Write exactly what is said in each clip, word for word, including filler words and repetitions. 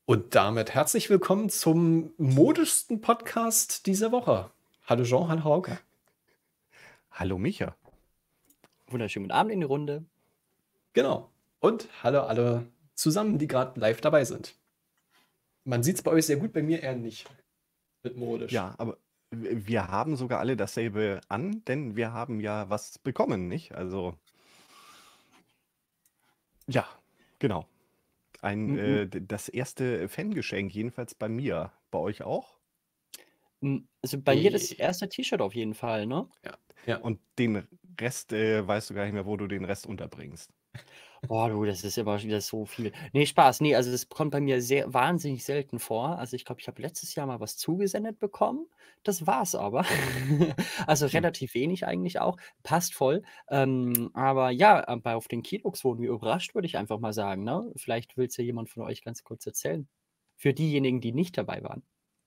Und damit herzlich willkommen zum modischsten Podcast dieser Woche. Hallo Jean, hallo Hauke. Hallo Micha. Wunderschönen guten Abend in die Runde. Genau. Und hallo alle zusammen, die gerade live dabei sind. Man sieht es bei euch sehr gut, bei mir eher nicht. Mit modisch. Ja, aber w- wir haben sogar alle dasselbe an, denn wir haben ja was bekommen, nicht? Also, ja, genau. Ein, M- äh, m- d- das erste Fangeschenk, jedenfalls bei mir. Bei euch auch? m- Also bei mir das Eh, erste T-Shirt auf jeden Fall, ne? Ja, ja. Und den Rest äh, weißt du gar nicht mehr, wo du den Rest unterbringst. Boah, du, das ist immer wieder so viel. Nee, Spaß. Nee, also das kommt bei mir sehr wahnsinnig selten vor. Also ich glaube, ich habe letztes Jahr mal was zugesendet bekommen. Das war's aber. Also Hm. relativ wenig eigentlich auch. Passt voll. Ähm, aber ja, äh, bei auf den Keynotes wurden wir überrascht, würde ich einfach mal sagen, ne? Vielleicht will's ja jemand von euch ganz kurz erzählen. Für diejenigen, die nicht dabei waren.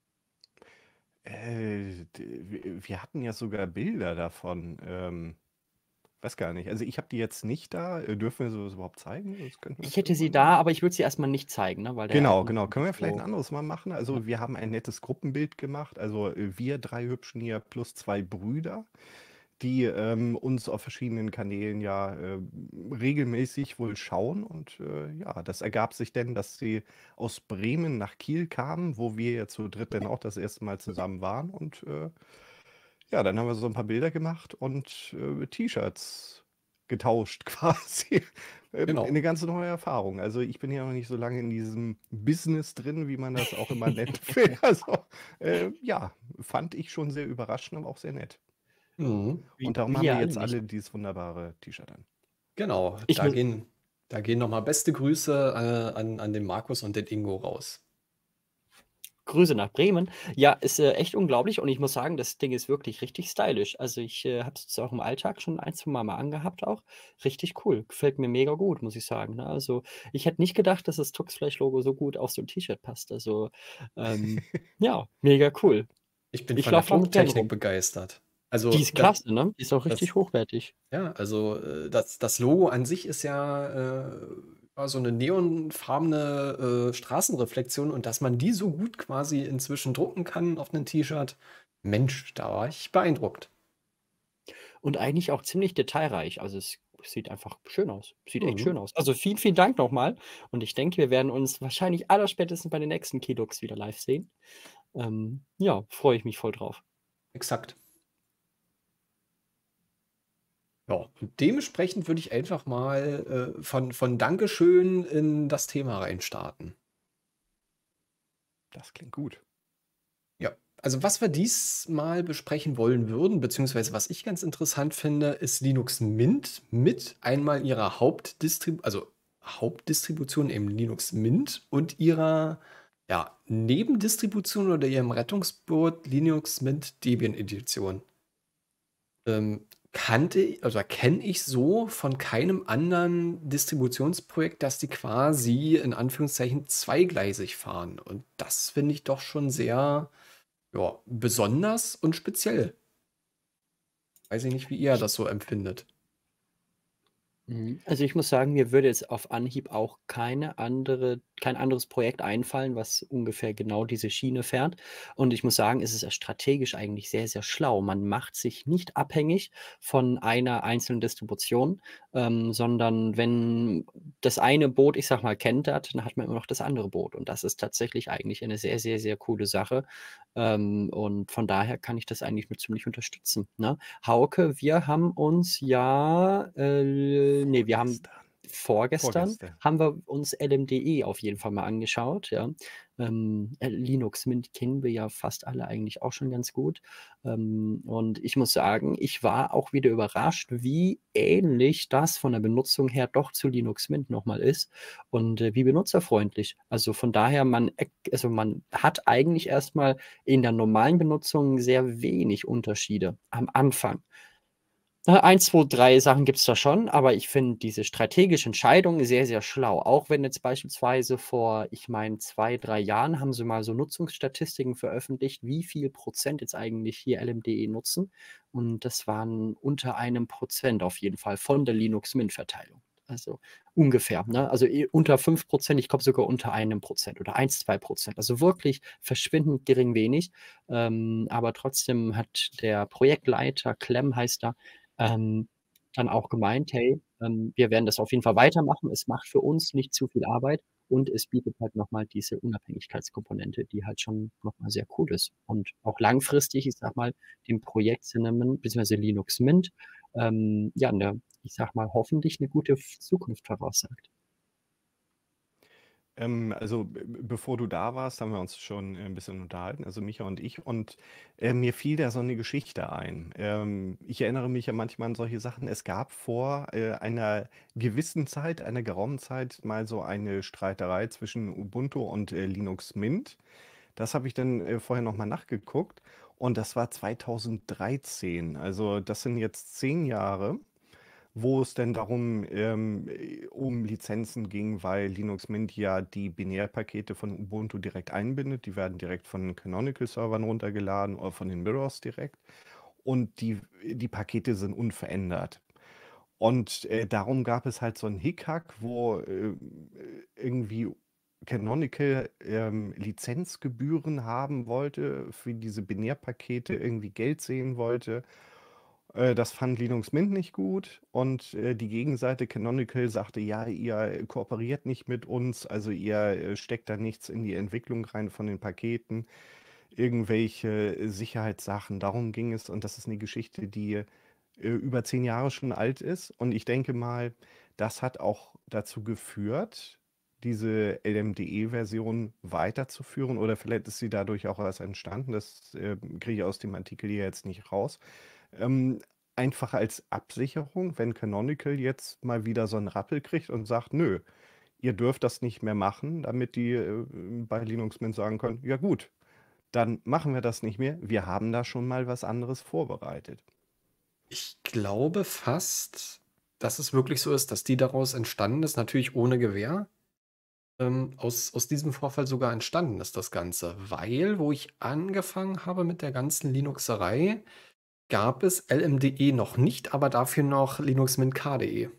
Äh, d- wir wir hatten ja sogar Bilder davon. Ähm, weiß gar nicht. Also ich habe die jetzt nicht da. Äh, Dürfen wir sowas überhaupt zeigen? Das könnten wir Ich das hätte sie irgendwann da, machen. aber ich würde sie erstmal nicht zeigen, ne? Weil der Genau, Ort noch genau. Können wir nicht vielleicht ein so. anderes Mal machen? Ja. Also wir haben ein nettes Gruppenbild gemacht. Also äh, wir drei Hübschen hier plus zwei Brüder, die ähm, uns auf verschiedenen Kanälen ja äh, regelmäßig wohl schauen. Und äh, ja, das ergab sich denn, dass sie aus Bremen nach Kiel kamen, wo wir jetzt zu dritt dann auch das erste Mal zusammen waren. Und äh, ja, dann haben wir so ein paar Bilder gemacht und äh, T-Shirts getauscht quasi. Ähm, Genau. Eine ganz neue Erfahrung. Also ich bin ja noch nicht so lange in diesem Business drin, wie man das auch immer nennt. Also äh, ja, fand ich schon sehr überraschend, aber auch sehr nett. Mhm. Wie, Und darum haben wir wir alle jetzt nicht. alle dieses wunderbare T-Shirt an. Genau. Ich Da muss, gehen, da gehen nochmal beste Grüße äh, an, an den Markus und den Ingo raus. Grüße nach Bremen. Ja, ist äh, echt unglaublich und ich muss sagen, das Ding ist wirklich richtig stylisch. Also ich äh, habe es jetzt auch im Alltag schon ein, zwei Mal mal angehabt auch. Richtig cool. Gefällt mir mega gut, muss ich sagen. Ne? Also ich hätte nicht gedacht, dass das Tuxfleisch-Logo so gut auf so ein T-Shirt passt. Also ähm, ja, mega cool. Ich bin Ich von der laufe damit gern Drucktechnik rum. begeistert. Die Also ist das, klasse, ne? Die ist auch das, richtig hochwertig. ja, also äh, das, das Logo an sich ist ja äh, war so eine neonfarbene äh, Straßenreflexion und dass man die so gut quasi inzwischen drucken kann auf einem T-Shirt, Mensch, da war ich beeindruckt. Und eigentlich auch ziemlich detailreich. Also es sieht einfach schön aus. Sieht echt schön Mhm. aus. Also vielen, vielen Dank nochmal. Und ich denke, wir werden uns wahrscheinlich allerspätestens bei den nächsten Keylooks wieder live sehen. Ähm, ja, freue ich mich voll drauf. Exakt. Ja, und dementsprechend würde ich einfach mal äh, von, von Dankeschön in das Thema reinstarten. Das klingt gut. Ja, also was wir diesmal besprechen wollen würden, beziehungsweise was ich ganz interessant finde, ist Linux Mint mit einmal ihrer Hauptdistrib also Hauptdistribution im Linux Mint und ihrer ja, Nebendistribution oder ihrem Rettungsboot Linux Mint Debian Edition. Ähm, kannte, also kenne ich so von keinem anderen Distributionsprojekt, dass die quasi in Anführungszeichen zweigleisig fahren. Und das finde ich doch schon sehr ja, besonders und speziell. Weiß ich nicht, wie ihr Ich, das so empfindet. Mhm. Also ich muss sagen, mir würde jetzt auf Anhieb auch keine andere, kein anderes Projekt einfallen, was ungefähr genau diese Schiene fährt. Und ich muss sagen, es ist ja strategisch eigentlich sehr, sehr schlau. Man macht sich nicht abhängig von einer einzelnen Distribution, ähm, sondern wenn das eine Boot, ich sag mal, kentert, dann hat man immer noch das andere Boot. Und das ist tatsächlich eigentlich eine sehr, sehr, sehr coole Sache. Ähm, und von daher kann ich das eigentlich nur ziemlich unterstützen. Ne? Hauke, wir haben uns ja, äh, nee, wir haben Vorgestern. vorgestern Vorgestern. haben wir uns L M D E auf jeden Fall mal angeschaut, ja. Ähm, äh, Linux Mint kennen wir ja fast alle eigentlich auch schon ganz gut. Ähm, und ich muss sagen, ich war auch wieder überrascht, wie ähnlich das von der Benutzung her doch zu Linux Mint nochmal ist und äh, wie benutzerfreundlich. Also von daher, man, erk- also man hat eigentlich erstmal in der normalen Benutzung sehr wenig Unterschiede am Anfang. Äh, eins, zwei, drei Sachen gibt es da schon, aber ich finde diese strategische Entscheidung sehr, sehr schlau. Auch wenn jetzt beispielsweise vor, ich meine, zwei, drei Jahren haben sie mal so Nutzungsstatistiken veröffentlicht, wie viel Prozent jetzt eigentlich hier L M D E nutzen. Und das waren unter einem Prozent auf jeden Fall von der Linux-Mint-Verteilung. Also ungefähr. Ne? Also eh unter fünf Prozent, ich glaube sogar unter einem Prozent oder eins, zwei Prozent. Also wirklich verschwindend gering wenig. Ähm, aber trotzdem hat der Projektleiter, Clem heißt er, ähm, dann auch gemeint, hey, ähm, wir werden das auf jeden Fall weitermachen. Es macht für uns nicht zu viel Arbeit und es bietet halt nochmal diese Unabhängigkeitskomponente, die halt schon nochmal sehr cool ist. Und auch langfristig, ich sag mal, dem Projekt Cinnamon bzw. Linux Mint, ähm, ja, ne, ich sag mal, hoffentlich eine gute F- Zukunft voraussagt. Ähm, also, b b bevor du da warst, haben wir uns schon äh, ein bisschen unterhalten, also Micha und ich, und äh, mir fiel da so eine Geschichte ein. Ähm, ich erinnere mich ja manchmal an solche Sachen. Es gab vor äh, einer gewissen Zeit, einer geraumen Zeit, mal so eine Streiterei zwischen Ubuntu und äh, Linux Mint. Das habe ich dann äh, vorher nochmal nachgeguckt und das war zweitausenddreizehn. Also das sind jetzt zehn Jahre, wo es denn darum ähm, äh, um Lizenzen ging, weil Linux Mint ja die Binärpakete von Ubuntu direkt einbindet. Die werden direkt von den Canonical-Servern runtergeladen oder von den Mirrors direkt. Und die, die Pakete sind unverändert. Und äh, darum gab es halt so einen Hickhack, wo äh, irgendwie Canonical ähm, Lizenzgebühren haben wollte für diese Binärpakete, irgendwie Geld sehen wollte. Äh, das fand Linux Mint nicht gut und äh, die Gegenseite Canonical sagte, ja, ihr kooperiert nicht mit uns, also ihr äh, steckt da nichts in die Entwicklung rein von den Paketen, irgendwelche äh, Sicherheitssachen, darum ging es und das ist eine Geschichte, die äh, über zehn Jahre schon alt ist und ich denke mal, das hat auch dazu geführt, diese L M D E-Version weiterzuführen oder vielleicht ist sie dadurch auch erst entstanden, das äh, kriege ich aus dem Artikel hier jetzt nicht raus. Ähm, Einfach als Absicherung, wenn Canonical jetzt mal wieder so einen Rappel kriegt und sagt, nö, ihr dürft das nicht mehr machen, damit die äh, bei Linux Mint sagen können, ja gut, dann machen wir das nicht mehr. Wir haben da schon mal was anderes vorbereitet. Ich glaube fast, dass es wirklich so ist, dass die daraus entstanden ist, natürlich ohne Gewähr. Ähm, aus, aus diesem Vorfall sogar entstanden ist das Ganze, weil, wo ich angefangen habe mit der ganzen Linuxerei, gab es L M D E noch nicht, aber dafür noch Linux Mint K D E.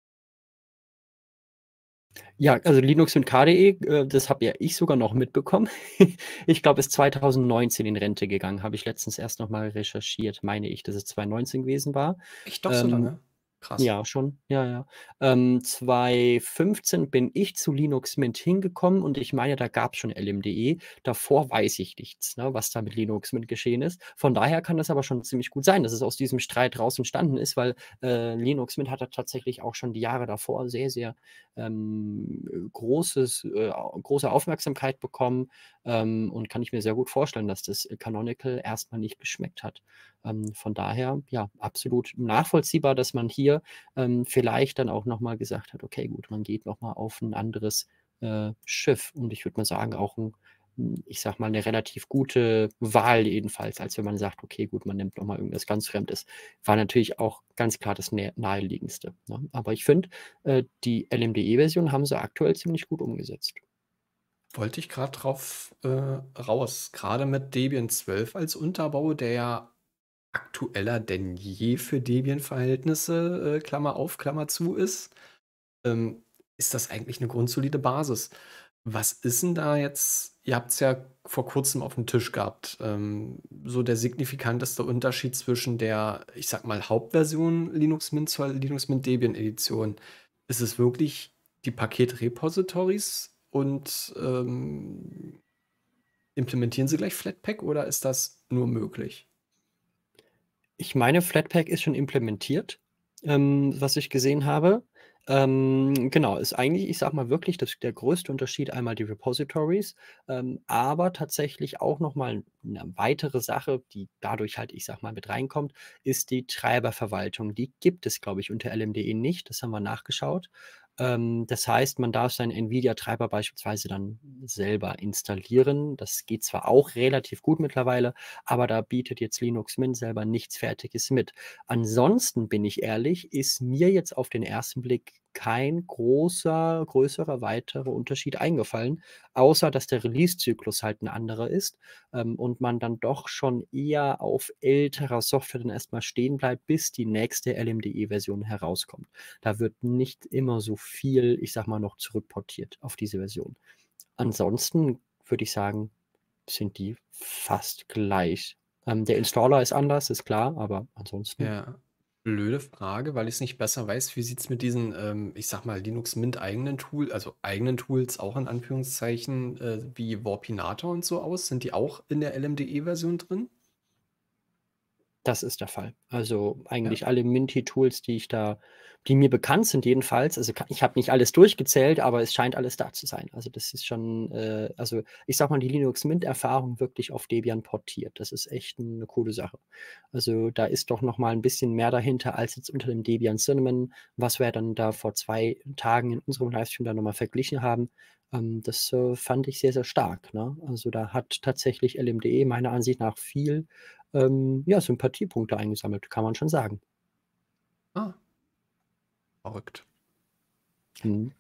Ja, also Linux und K D E, äh, das habe ja ich sogar noch mitbekommen. Ich glaube, ist zweitausendneunzehn in Rente gegangen, habe ich letztens erst noch mal recherchiert, meine ich, dass es zweitausendneunzehn gewesen war. Echt doch so Ähm, lange? Krass. Ja, schon. Ja, ja. Ähm, zweitausendfünfzehn bin ich zu Linux Mint hingekommen und ich meine, da gab es schon L M D E. Davor weiß ich nichts, ne, was da mit Linux Mint geschehen ist. Von daher kann das aber schon ziemlich gut sein, dass es aus diesem Streit raus entstanden ist, weil äh, Linux Mint hat da tatsächlich auch schon die Jahre davor sehr, sehr ähm, großes, äh, große Aufmerksamkeit bekommen ähm, und kann ich mir sehr gut vorstellen, dass das Canonical erstmal nicht geschmeckt hat. Ähm, von daher, ja, absolut nachvollziehbar, dass man hier ähm, vielleicht dann auch nochmal gesagt hat, okay, gut, man geht nochmal auf ein anderes äh, Schiff. Und ich würde mal sagen, auch ein, ich sag mal, eine relativ gute Wahl jedenfalls, als wenn man sagt, okay, gut, man nimmt nochmal irgendwas ganz Fremdes. War natürlich auch ganz klar das nä- naheliegendste. Ne? Aber ich finde, äh, die L M D E-Version haben sie aktuell ziemlich gut umgesetzt. Wollte ich gerade drauf äh, raus. Gerade mit Debian zwölf als Unterbau, der ja aktueller denn je für Debian-Verhältnisse, äh, Klammer auf, Klammer zu ist, ähm, ist das eigentlich eine grundsolide Basis. Was ist denn da jetzt? Ihr habt es ja vor kurzem auf dem Tisch gehabt. Ähm, so der signifikanteste Unterschied zwischen der, ich sag mal, Hauptversion Linux Mint zur Linux Mint Debian Edition. Ist es wirklich die Paketrepositories und ähm, implementieren sie gleich Flatpak oder ist das nur möglich? Ich meine, Flatpak ist schon implementiert, ähm, was ich gesehen habe. Ähm, genau, ist eigentlich, ich sage mal wirklich, das, der größte Unterschied einmal die Repositories, ähm, aber tatsächlich auch nochmal eine weitere Sache, die dadurch halt, ich sage mal, mit reinkommt, ist die Treiberverwaltung. Die gibt es, glaube ich, unter L M D E nicht. Das haben wir nachgeschaut. Ähm, das heißt, man darf seinen NVIDIA-Treiber beispielsweise dann selber installieren. Das geht zwar auch relativ gut mittlerweile, aber da bietet jetzt Linux Mint selber nichts Fertiges mit. Ansonsten bin ich ehrlich, ist mir jetzt auf den ersten Blick kein großer, größerer, weiterer Unterschied eingefallen, außer dass der Release-Zyklus halt ein anderer ist ähm, und man dann doch schon eher auf älterer Software dann erstmal stehen bleibt, bis die nächste L M D E-Version herauskommt. Da wird nicht immer so viel, ich sag mal, noch zurückportiert auf diese Version. Ansonsten würde ich sagen, sind die fast gleich. Ähm, der Installer ist anders, ist klar, aber ansonsten. Ja, blöde Frage, weil ich es nicht besser weiß. Wie sieht es mit diesen, ähm, ich sag mal, Linux Mint eigenen Tool, also eigenen Tools auch in Anführungszeichen, äh, wie Warpinator und so aus? Sind die auch in der L M D E-Version drin? Das ist der Fall. Also Ja. eigentlich alle Minty-Tools, die ich da, die mir bekannt sind jedenfalls, also ka- ich habe nicht alles durchgezählt, aber es scheint alles da zu sein. Also das ist schon, äh, also ich sag mal, die Linux Mint-Erfahrung wirklich auf Debian portiert. Das ist echt eine coole Sache. Also da ist doch noch mal ein bisschen mehr dahinter als jetzt unter dem Debian Cinnamon, was wir dann da vor zwei Tagen in unserem Livestream dann nochmal verglichen haben. Ähm, das äh, fand ich sehr, sehr stark. Ne? Also da hat tatsächlich L M D E meiner Ansicht nach viel ähm, ja, Sympathiepunkte eingesammelt, kann man schon sagen. Ah, verrückt. Mhm.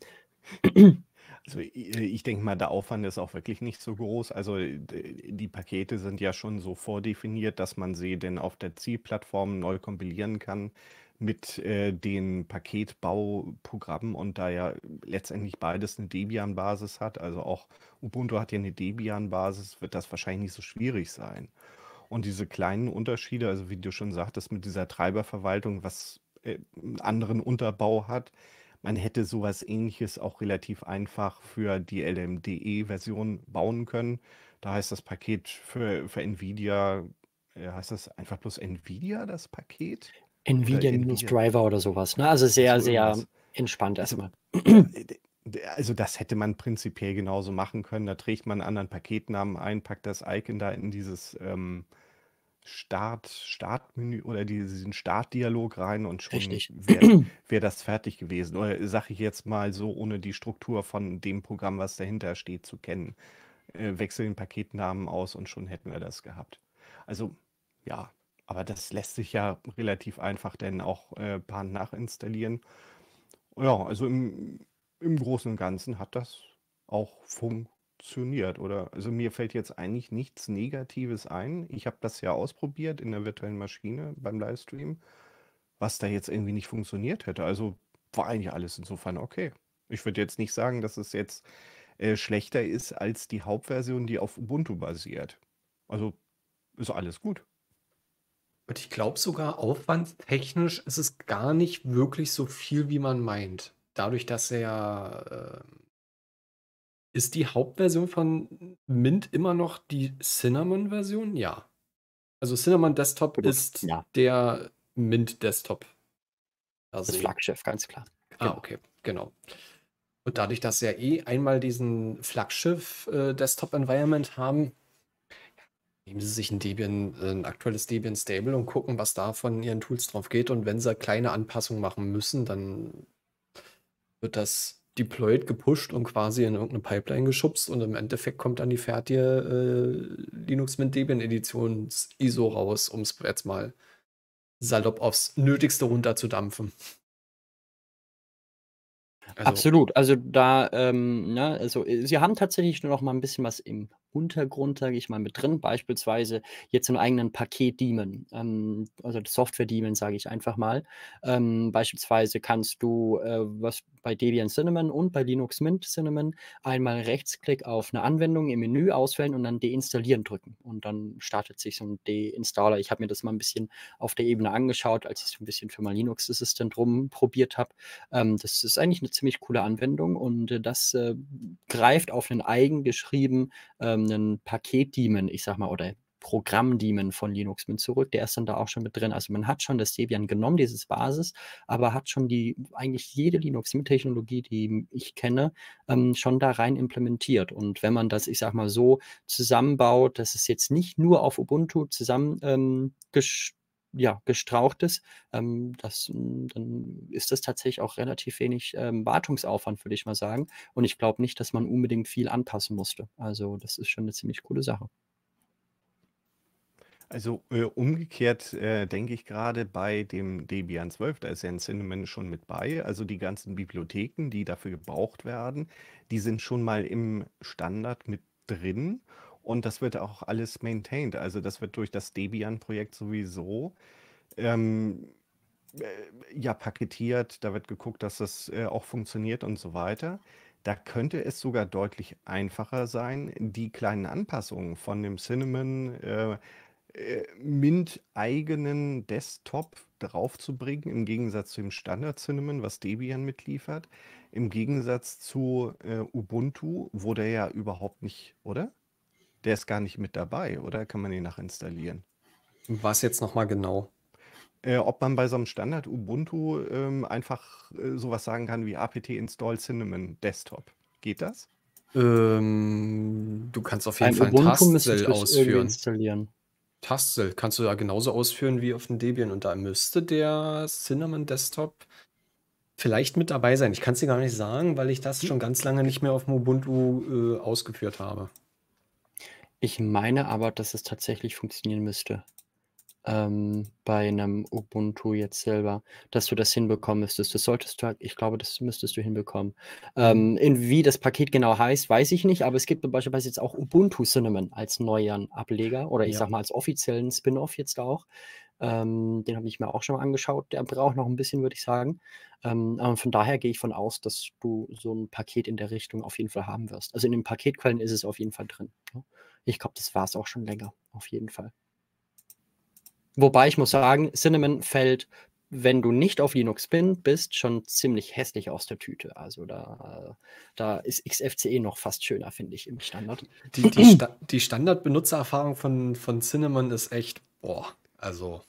Also i- ich denke mal, der Aufwand ist auch wirklich nicht so groß. Also d- die Pakete sind ja schon so vordefiniert, dass man sie denn auf der Zielplattform neu kompilieren kann mit äh, den Paketbauprogrammen und da ja letztendlich beides eine Debian-Basis hat, also auch Ubuntu hat ja eine Debian-Basis, wird das wahrscheinlich nicht so schwierig sein. Und diese kleinen Unterschiede, also wie du schon sagtest, mit dieser Treiberverwaltung, was äh, einen anderen Unterbau hat, man hätte sowas Ähnliches auch relativ einfach für die L M D E-Version bauen können. Da heißt das Paket für, für NVIDIA, äh, heißt das einfach bloß NVIDIA, das Paket? Oder NVIDIA minus NVIDIA, Driver oder sowas. Ne? Also sehr, so sehr irgendwas. entspannt Also, erstmal. ja, äh, d- d- also das hätte man prinzipiell genauso machen können. Da trägt man einen anderen Paketnamen ein, packt das Icon da in dieses ähm, Start, Startmenü oder diesen Startdialog rein und schon Richtig. wäre wär das fertig gewesen. Oder sage ich jetzt mal so, ohne die Struktur von dem Programm, was dahinter steht, zu kennen. Äh, wechsel den Paketnamen aus und schon hätten wir das gehabt. Also ja, aber das lässt sich ja relativ einfach dann auch äh, paar nachinstallieren. Ja, also im, im Großen und Ganzen hat das auch funktioniert, oder? Also mir fällt jetzt eigentlich nichts Negatives ein. Ich habe das ja ausprobiert in der virtuellen Maschine beim Livestream, was da jetzt irgendwie nicht funktioniert hätte. Also war eigentlich alles insofern okay. Ich würde jetzt nicht sagen, dass es jetzt äh, schlechter ist als die Hauptversion, die auf Ubuntu basiert. Also ist alles gut. Und ich glaube sogar, aufwandstechnisch ist es gar nicht wirklich so viel, wie man meint. Dadurch, dass er ja, ähm, ist die Hauptversion von Mint immer noch die Cinnamon-Version? Ja. Also Cinnamon Desktop Absolut. ist Ja, der Mint Desktop. das Also, Flaggschiff, ganz klar. ah, Genau. okay, genau. Und dadurch, dass wir ja eh einmal diesen Flaggschiff-Desktop-Environment haben, nehmen Sie sich ein Debian, äh, ein aktuelles Debian Stable und gucken, was da von Ihren Tools drauf geht. Und wenn Sie kleine Anpassungen machen müssen, dann wird das deployed, gepusht und quasi in irgendeine Pipeline geschubst. Und im Endeffekt kommt dann die fertige äh, Linux Mint Debian Editions I S O raus, um es jetzt mal salopp aufs Nötigste runterzudampfen. Also, Absolut. Also da, ähm, ne, also äh, sie haben tatsächlich nur noch mal ein bisschen was im Untergrund, sage ich mal, mit drin. Beispielsweise jetzt einen eigenen Paket-Daemon, ähm, also Software-Daemon, sage ich einfach mal. Ähm, beispielsweise kannst du, äh, was bei Debian Cinnamon und bei Linux Mint Cinnamon einmal Rechtsklick auf eine Anwendung im Menü auswählen und dann deinstallieren drücken. Und dann startet sich so ein Deinstaller. Ich habe mir das mal ein bisschen auf der Ebene angeschaut, als ich so ein bisschen für mein Linux Assistant rumprobiert habe. Ähm, das ist eigentlich eine ziemlich coole Anwendung und äh, das äh, greift auf einen eigengeschrieben ähm, einen Paket-Daemon, ich sag mal, oder Programm-Daemon von Linux Mint zurück. Der ist dann da auch schon mit drin. Also man hat schon das Debian genommen, dieses Basis, aber hat schon die eigentlich jede Linux Mint-Technologie, die ich kenne, ähm, schon da rein implementiert. Und wenn man das, ich sag mal, so zusammenbaut, dass es jetzt nicht nur auf Ubuntu zusammen ähm, ges ja, gestraucht ist, ähm, das, mm, dann ist das tatsächlich auch relativ wenig ähm, Wartungsaufwand, würde ich mal sagen. Und ich glaube nicht, dass man unbedingt viel anpassen musste. Also das ist schon eine ziemlich coole Sache. Also äh, umgekehrt äh, denke ich gerade bei dem Debian zwölf, da ist ja ein Cinnamon schon mit bei. Also die ganzen Bibliotheken, die dafür gebraucht werden, die sind schon mal im Standard mit drin. Und das wird auch alles maintained. Also das wird durch das Debian-Projekt sowieso ähm, äh, ja paketiert. Da wird geguckt, dass das äh, auch funktioniert und so weiter. Da könnte es sogar deutlich einfacher sein, die kleinen Anpassungen von dem Cinnamon äh, äh, Mint-eigenen Desktop draufzubringen, im Gegensatz zu dem Standard Cinnamon, was Debian mitliefert, im Gegensatz zu äh, Ubuntu, wo der ja überhaupt nicht, oder? Der ist gar nicht mit dabei, oder? Kann man den nachinstallieren? Was jetzt nochmal genau? Äh, ob man bei so einem Standard Ubuntu ähm, einfach äh, sowas sagen kann wie apt install cinnamon desktop. Geht das? Ähm, du kannst auf jeden Beim Fall ein Ubuntu müsstest Tastsel du es irgendwie ausführen. installieren. Tastsel kannst du ja genauso ausführen wie auf dem Debian und da müsste der Cinnamon Desktop vielleicht mit dabei sein. Ich kann es dir gar nicht sagen, weil ich das Hm? schon ganz lange nicht mehr auf dem Ubuntu äh, ausgeführt habe. Ich meine aber, dass es tatsächlich funktionieren müsste. Ähm, bei einem Ubuntu jetzt selber, dass du das hinbekommen müsstest. Das solltest du halt, ich glaube, das müsstest du hinbekommen. Ähm, in wie das Paket genau heißt, weiß ich nicht, aber es gibt beispielsweise jetzt auch Ubuntu Cinnamon als neuen Ableger oder ich Ja. sag mal als offiziellen Spin-off jetzt auch. Ähm, den habe ich mir auch schon mal angeschaut. Der braucht noch ein bisschen, würde ich sagen. Ähm, aber von daher gehe ich von aus, dass du so ein Paket in der Richtung auf jeden Fall haben wirst. Also in den Paketquellen ist es auf jeden Fall drin. Ja. Ich glaube, das war es auch schon länger, auf jeden Fall. Wobei ich muss sagen, Cinnamon fällt, wenn du nicht auf Linux bin, bist, schon ziemlich hässlich aus der Tüte. Also da, da ist X F C E noch fast schöner, finde ich, im Standard. Die, die, Sta die Standardbenutzererfahrung von, von Cinnamon ist echt, boah, also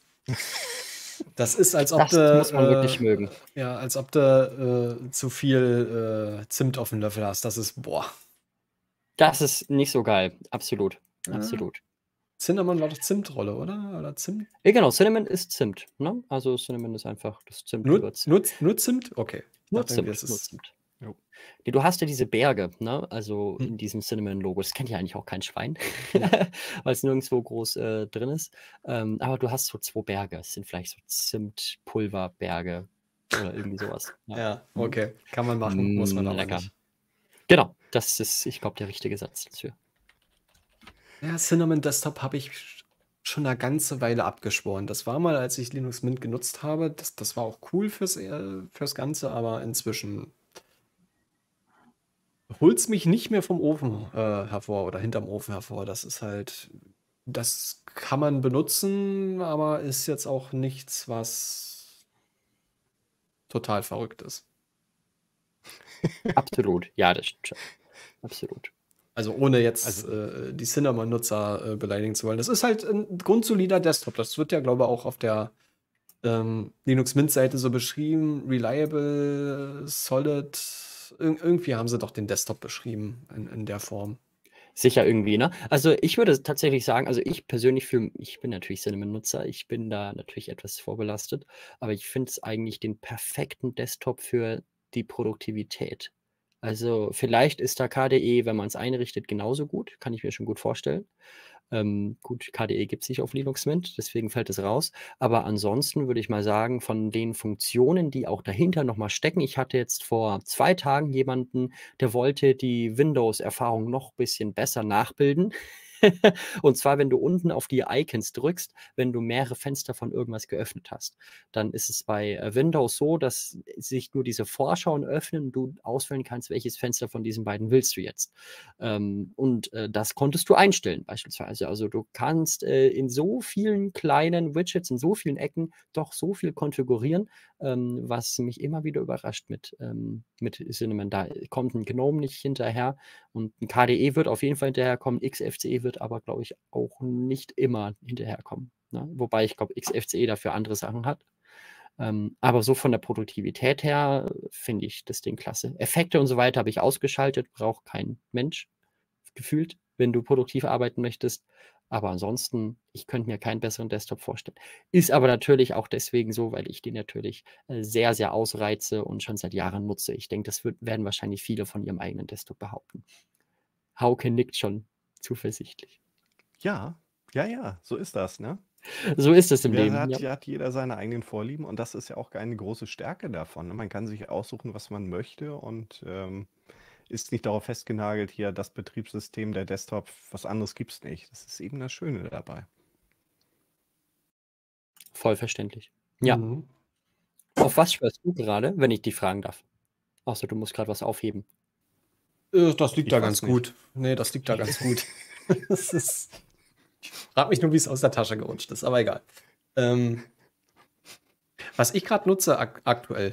das ist, als ob Das du, muss man wirklich äh, mögen. ja, als ob du äh, zu viel äh, Zimt auf dem Löffel hast. Das ist, boah. Das ist nicht so geil. Absolut. Äh, Absolut. Cinnamon war doch Zimtrolle, oder? Oder Zimt? Ja, genau, Cinnamon ist Zimt. Ne? Also Cinnamon ist einfach das Nur, Zimtgewürz. nur, nur Zimt? Okay. Ich Nur dachte irgendwie, Zimt, es nur ist. Zimt. Jo. Nee, du hast ja diese Berge, ne? Also Hm. in diesem Cinnamon-Logo. Das kennt ja eigentlich auch kein Schwein, Ja. weil es nirgendwo groß äh, drin ist. Ähm, aber du hast so zwei Berge. Es sind vielleicht so Zimtpulverberge oder irgendwie sowas. Ja, Ja, okay. Kann man machen, Mm, muss man aber lecker. nicht. Genau, das ist, ich glaube, der richtige Satz dafür. Ja, Cinnamon Desktop habe ich schon eine ganze Weile abgeschworen. Das war mal, als ich Linux Mint genutzt habe. Das, das war auch cool fürs, äh, fürs Ganze, aber inzwischen holt es mich nicht mehr vom Ofen äh, hervor oder hinterm Ofen hervor. Das ist halt, das kann man benutzen, aber ist jetzt auch nichts, was total verrückt ist. Absolut, ja, das stimmt schon. Absolut. Also ohne jetzt Also- äh, die Cinnamon-Nutzer äh, beleidigen zu wollen. Das ist halt ein grundsolider Desktop. Das wird ja, glaube ich, auch auf der ähm, Linux Mint-Seite so beschrieben. Reliable, solid. Ir irgendwie haben sie doch den Desktop beschrieben in, in der Form. Sicher irgendwie, ne? Also ich würde tatsächlich sagen, also ich persönlich fühle, ich bin natürlich Cinnamon-Nutzer, ich bin da natürlich etwas vorbelastet, aber ich finde es eigentlich den perfekten Desktop für die Produktivität. Also vielleicht ist da K D E, wenn man es einrichtet, genauso gut, kann ich mir schon gut vorstellen. Ähm, gut, K D E gibt es nicht auf Linux Mint, deswegen fällt es raus. Aber ansonsten würde ich mal sagen, von den Funktionen, die auch dahinter nochmal stecken, ich hatte jetzt vor zwei Tagen jemanden, der wollte die Windows-Erfahrung noch ein bisschen besser nachbilden. Und zwar, wenn du unten auf die Icons drückst, wenn du mehrere Fenster von irgendwas geöffnet hast. Dann ist es bei äh, Windows so, dass sich nur diese Vorschauen öffnen und du auswählen kannst, welches Fenster von diesen beiden willst du jetzt. Ähm, und äh, das konntest du einstellen beispielsweise. Also du kannst äh, in so vielen kleinen Widgets, in so vielen Ecken doch so viel konfigurieren, ähm, was mich immer wieder überrascht mit, ähm, mit Cinnamon. Da kommt ein GNOME nicht hinterher und ein K D E wird auf jeden Fall hinterherkommen, X F C E wird aber, glaube ich, auch nicht immer hinterherkommen. Ne? Wobei ich glaube, X F C E dafür andere Sachen hat. Ähm, aber so von der Produktivität her finde ich das Ding klasse. Effekte und so weiter habe ich ausgeschaltet, braucht kein Mensch gefühlt, wenn du produktiv arbeiten möchtest. Aber ansonsten, ich könnte mir keinen besseren Desktop vorstellen. Ist aber natürlich auch deswegen so, weil ich den natürlich äh, sehr, sehr ausreize und schon seit Jahren nutze. Ich denke, das wird, werden wahrscheinlich viele von ihrem eigenen Desktop behaupten. Hauke nickt schon zuversichtlich. Ja, Ja, ja, so ist das, ne? So ist es im Ja, Leben, hat, ja. ja, hat jeder seine eigenen Vorlieben und das ist ja auch eine große Stärke davon. Ne? Man kann sich aussuchen, was man möchte und ähm, ist nicht darauf festgenagelt, hier das Betriebssystem, der Desktop, was anderes gibt es nicht. Das ist eben das Schöne dabei. Voll verständlich. Ja. Mhm. Auf was schwörst du gerade, wenn ich dich fragen darf? Außer du musst gerade was aufheben. Äh, Das liegt Ich da weiß ganz nicht. gut. Nee, das liegt da ganz gut. Das ist. Ich frage mich nur, wie es aus der Tasche gerutscht ist, aber egal. Ähm, was ich gerade nutze ak aktuell,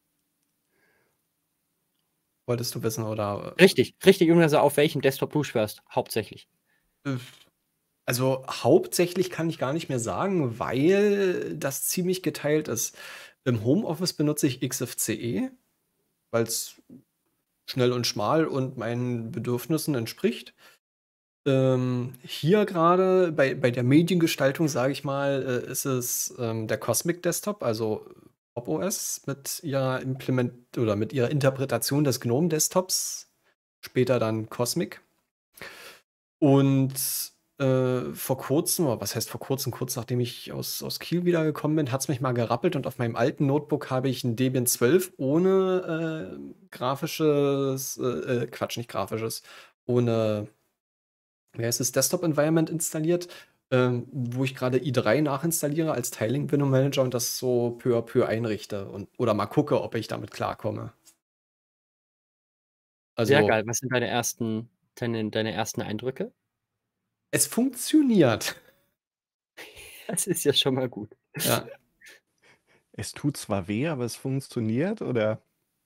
wolltest du wissen, oder? Richtig, richtig, Junge, also auf welchem Desktop du schwörst, hauptsächlich. Äh, Also hauptsächlich kann ich gar nicht mehr sagen, weil das ziemlich geteilt ist. Im Homeoffice benutze ich X F C E, weil es schnell und schmal und meinen Bedürfnissen entspricht. Ähm, hier gerade bei, bei der Mediengestaltung, sage ich mal, äh, ist es ähm, der Cosmic Desktop, also Pop! O S mit ihrer Implement oder mit ihrer Interpretation des GNOME Desktops, später dann Cosmic. Und äh, vor kurzem, oder was heißt vor kurzem, kurz nachdem ich aus, aus Kiel wiedergekommen bin, hat es mich mal gerappelt und auf meinem alten Notebook habe ich ein Debian zwölf ohne äh, grafisches, äh, äh, Quatsch, nicht grafisches, ohne, wie heißt es, Desktop-Environment installiert, ähm, wo ich gerade i drei nachinstalliere als Tiling Window Manager und das so peu à peu einrichte und oder mal gucke, ob ich damit klarkomme. Sehr Also, geil. Was sind deine ersten, deine, deine ersten Eindrücke? es funktioniert. Das ist ja schon mal gut. Ja. Es tut zwar weh, aber es funktioniert, oder?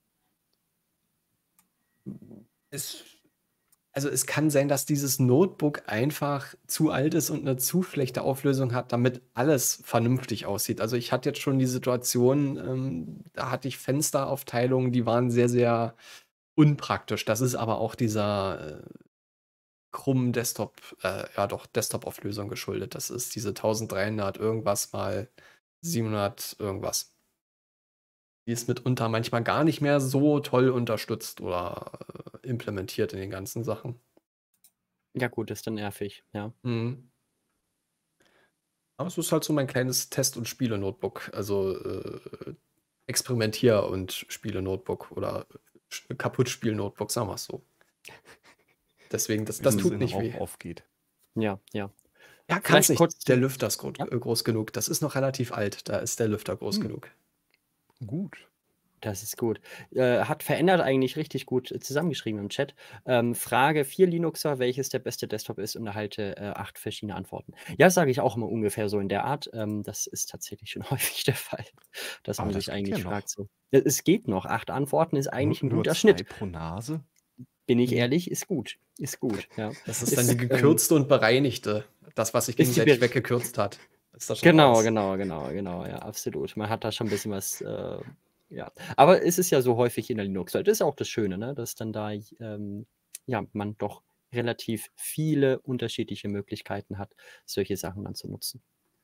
Es, also es kann sein, dass dieses Notebook einfach zu alt ist und eine zu schlechte Auflösung hat, damit alles vernünftig aussieht. Also ich hatte jetzt schon die Situation, ähm, da hatte ich Fensteraufteilungen, die waren sehr, sehr unpraktisch. Das ist aber auch dieser äh, krummen Desktop, äh, ja doch, Desktop-Auflösung geschuldet. Das ist diese dreizehnhundert irgendwas mal siebenhundert irgendwas. Die ist mitunter manchmal gar nicht mehr so toll unterstützt oder äh, implementiert in den ganzen Sachen. Ja, gut, ist dann nervig, ja. Mhm. Aber es ist halt so mein kleines Test- und Spiele-Notebook. Also äh, Experimentier- und Spiele-Notebook oder Sch- Kaputtspiel-Notebook, sagen wir es so. Deswegen, das, das Bis es tut in nicht weh. Rauch aufgeht. Ja, ja. Ja, kann es Vielleicht nicht. kurz Der zum- Lüfter ist gro Ja. äh, groß genug. Das ist noch relativ alt. Da ist der Lüfter groß Hm. genug. Gut. Das ist gut. Äh, hat verändert eigentlich richtig gut äh, zusammengeschrieben im Chat. Ähm, Frage vier Linuxer, welches der beste Desktop ist und erhalte äh, acht verschiedene Antworten. Ja, das sage ich auch immer ungefähr so in der Art. Ähm, das ist tatsächlich schon häufig der Fall, dass Aber man das sich geht eigentlich ja noch. fragt so. Ja, es geht noch. Acht Antworten ist Nur, eigentlich ein nur guter zwei Schnitt. pro Nase? Bin ich Mhm. ehrlich, ist gut. Ist gut, ja. Das ist dann die Ist, ähm, gekürzte und bereinigte. Das, was sich ist die gegenseitig Be- weggekürzt hat. Ist das schon Genau, raus. genau, genau, genau, ja, absolut. Man hat da schon ein bisschen was, äh, ja. Aber es ist ja so häufig in der Linux-Welt. Das ist auch das Schöne, ne? Dass dann da, ähm, ja, man doch relativ viele unterschiedliche Möglichkeiten hat, solche Sachen dann zu nutzen.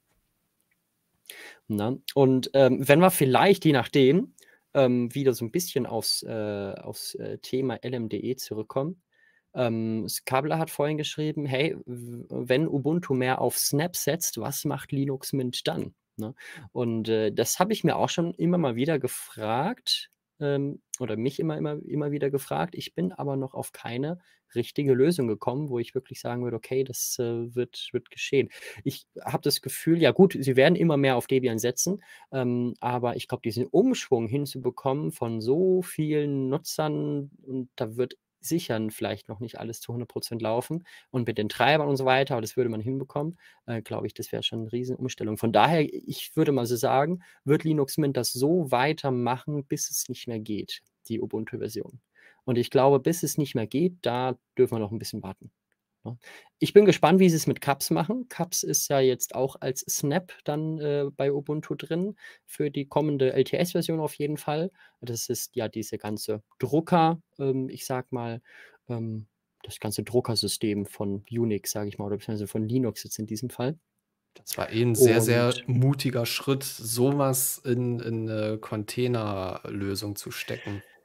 Ne? Und ähm, wenn wir vielleicht, je nachdem, ähm, wieder so ein bisschen aufs, äh, aufs äh, Thema L M D E zurückkommen. Ähm, Skabler hat vorhin geschrieben, hey, w- wenn Ubuntu mehr auf Snap setzt, was macht Linux Mint dann? Ne? Und äh, das habe ich mir auch schon immer mal wieder gefragt, ähm, oder mich immer, immer, immer wieder gefragt. Ich bin aber noch auf keine richtige Lösung gekommen, wo ich wirklich sagen würde, okay, das äh, wird, wird geschehen. Ich habe das Gefühl, ja gut, sie werden immer mehr auf Debian setzen, ähm, aber ich glaube, diesen Umschwung hinzubekommen von so vielen Nutzern, und da wird sicher vielleicht noch nicht alles zu hundert Prozent laufen und mit den Treibern und so weiter, aber das würde man hinbekommen, äh, glaube ich, das wäre schon eine riesen Umstellung. Von daher, ich würde mal so sagen, wird Linux Mint das so weitermachen, bis es nicht mehr geht, die Ubuntu-Version. Und ich glaube, bis es nicht mehr geht, da dürfen wir noch ein bisschen warten. Ne? Ich bin gespannt, wie sie es mit Caps machen. Caps ist ja jetzt auch als Snap dann äh, bei Ubuntu drin, für die kommende L T S-Version auf jeden Fall. Das ist ja diese ganze Drucker, ähm, ich sag mal, ähm, das ganze Druckersystem von Unix, sage ich mal, oder beziehungsweise von Linux jetzt in diesem Fall. Das war eh ein sehr, sehr Und mutiger Schritt, sowas in, in eine Containerlösung zu stecken.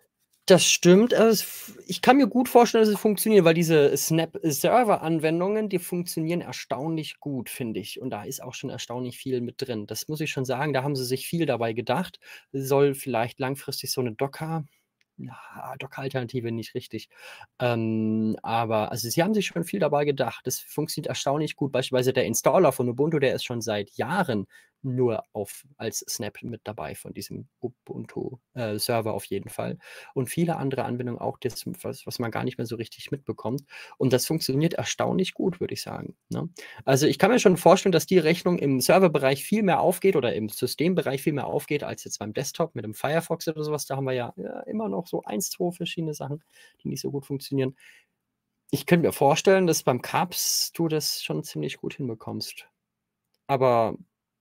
Das stimmt. Also, es f ich kann mir gut vorstellen, dass es funktioniert, weil diese Snap-Server-Anwendungen, die funktionieren erstaunlich gut, finde ich. Und da ist auch schon erstaunlich viel mit drin. Das muss ich schon sagen, da haben sie sich viel dabei gedacht. Soll vielleicht langfristig so 'ne Docker ja, Docker-Alternative nicht richtig. Ähm, aber also, sie haben sich schon viel dabei gedacht. Das funktioniert erstaunlich gut. Beispielsweise der Installer von Ubuntu, der ist schon seit Jahren nur auf als Snap mit dabei von diesem Ubuntu, äh, Server auf jeden Fall. Und viele andere Anwendungen auch, das was was man gar nicht mehr so richtig mitbekommt. Und das funktioniert erstaunlich gut, würde ich sagen, ne? Also, ich kann mir schon vorstellen, dass die Rechnung im Serverbereich viel mehr aufgeht oder im Systembereich viel mehr aufgeht als jetzt beim Desktop mit dem Firefox oder so was. Da haben wir ja, ja immer noch so eins, zwei verschiedene Sachen, die nicht so gut funktionieren. Ich könnte mir vorstellen, dass beim Caps du das schon ziemlich gut hinbekommst. Aber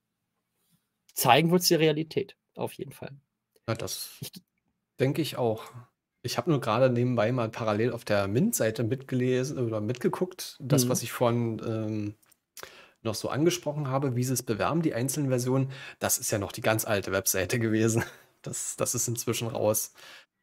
zeigen wird's die Realität, auf jeden Fall. Ja, das Ich denke ich auch. Ich habe nur gerade nebenbei mal parallel auf der Mint-Seite mitgelesen oder mitgeguckt, das, was Mhm. ich vorhin, ähm, noch so angesprochen habe, wie sie es bewerben, die einzelnen Versionen. Das ist ja noch die ganz alte Webseite gewesen. Das das ist inzwischen raus.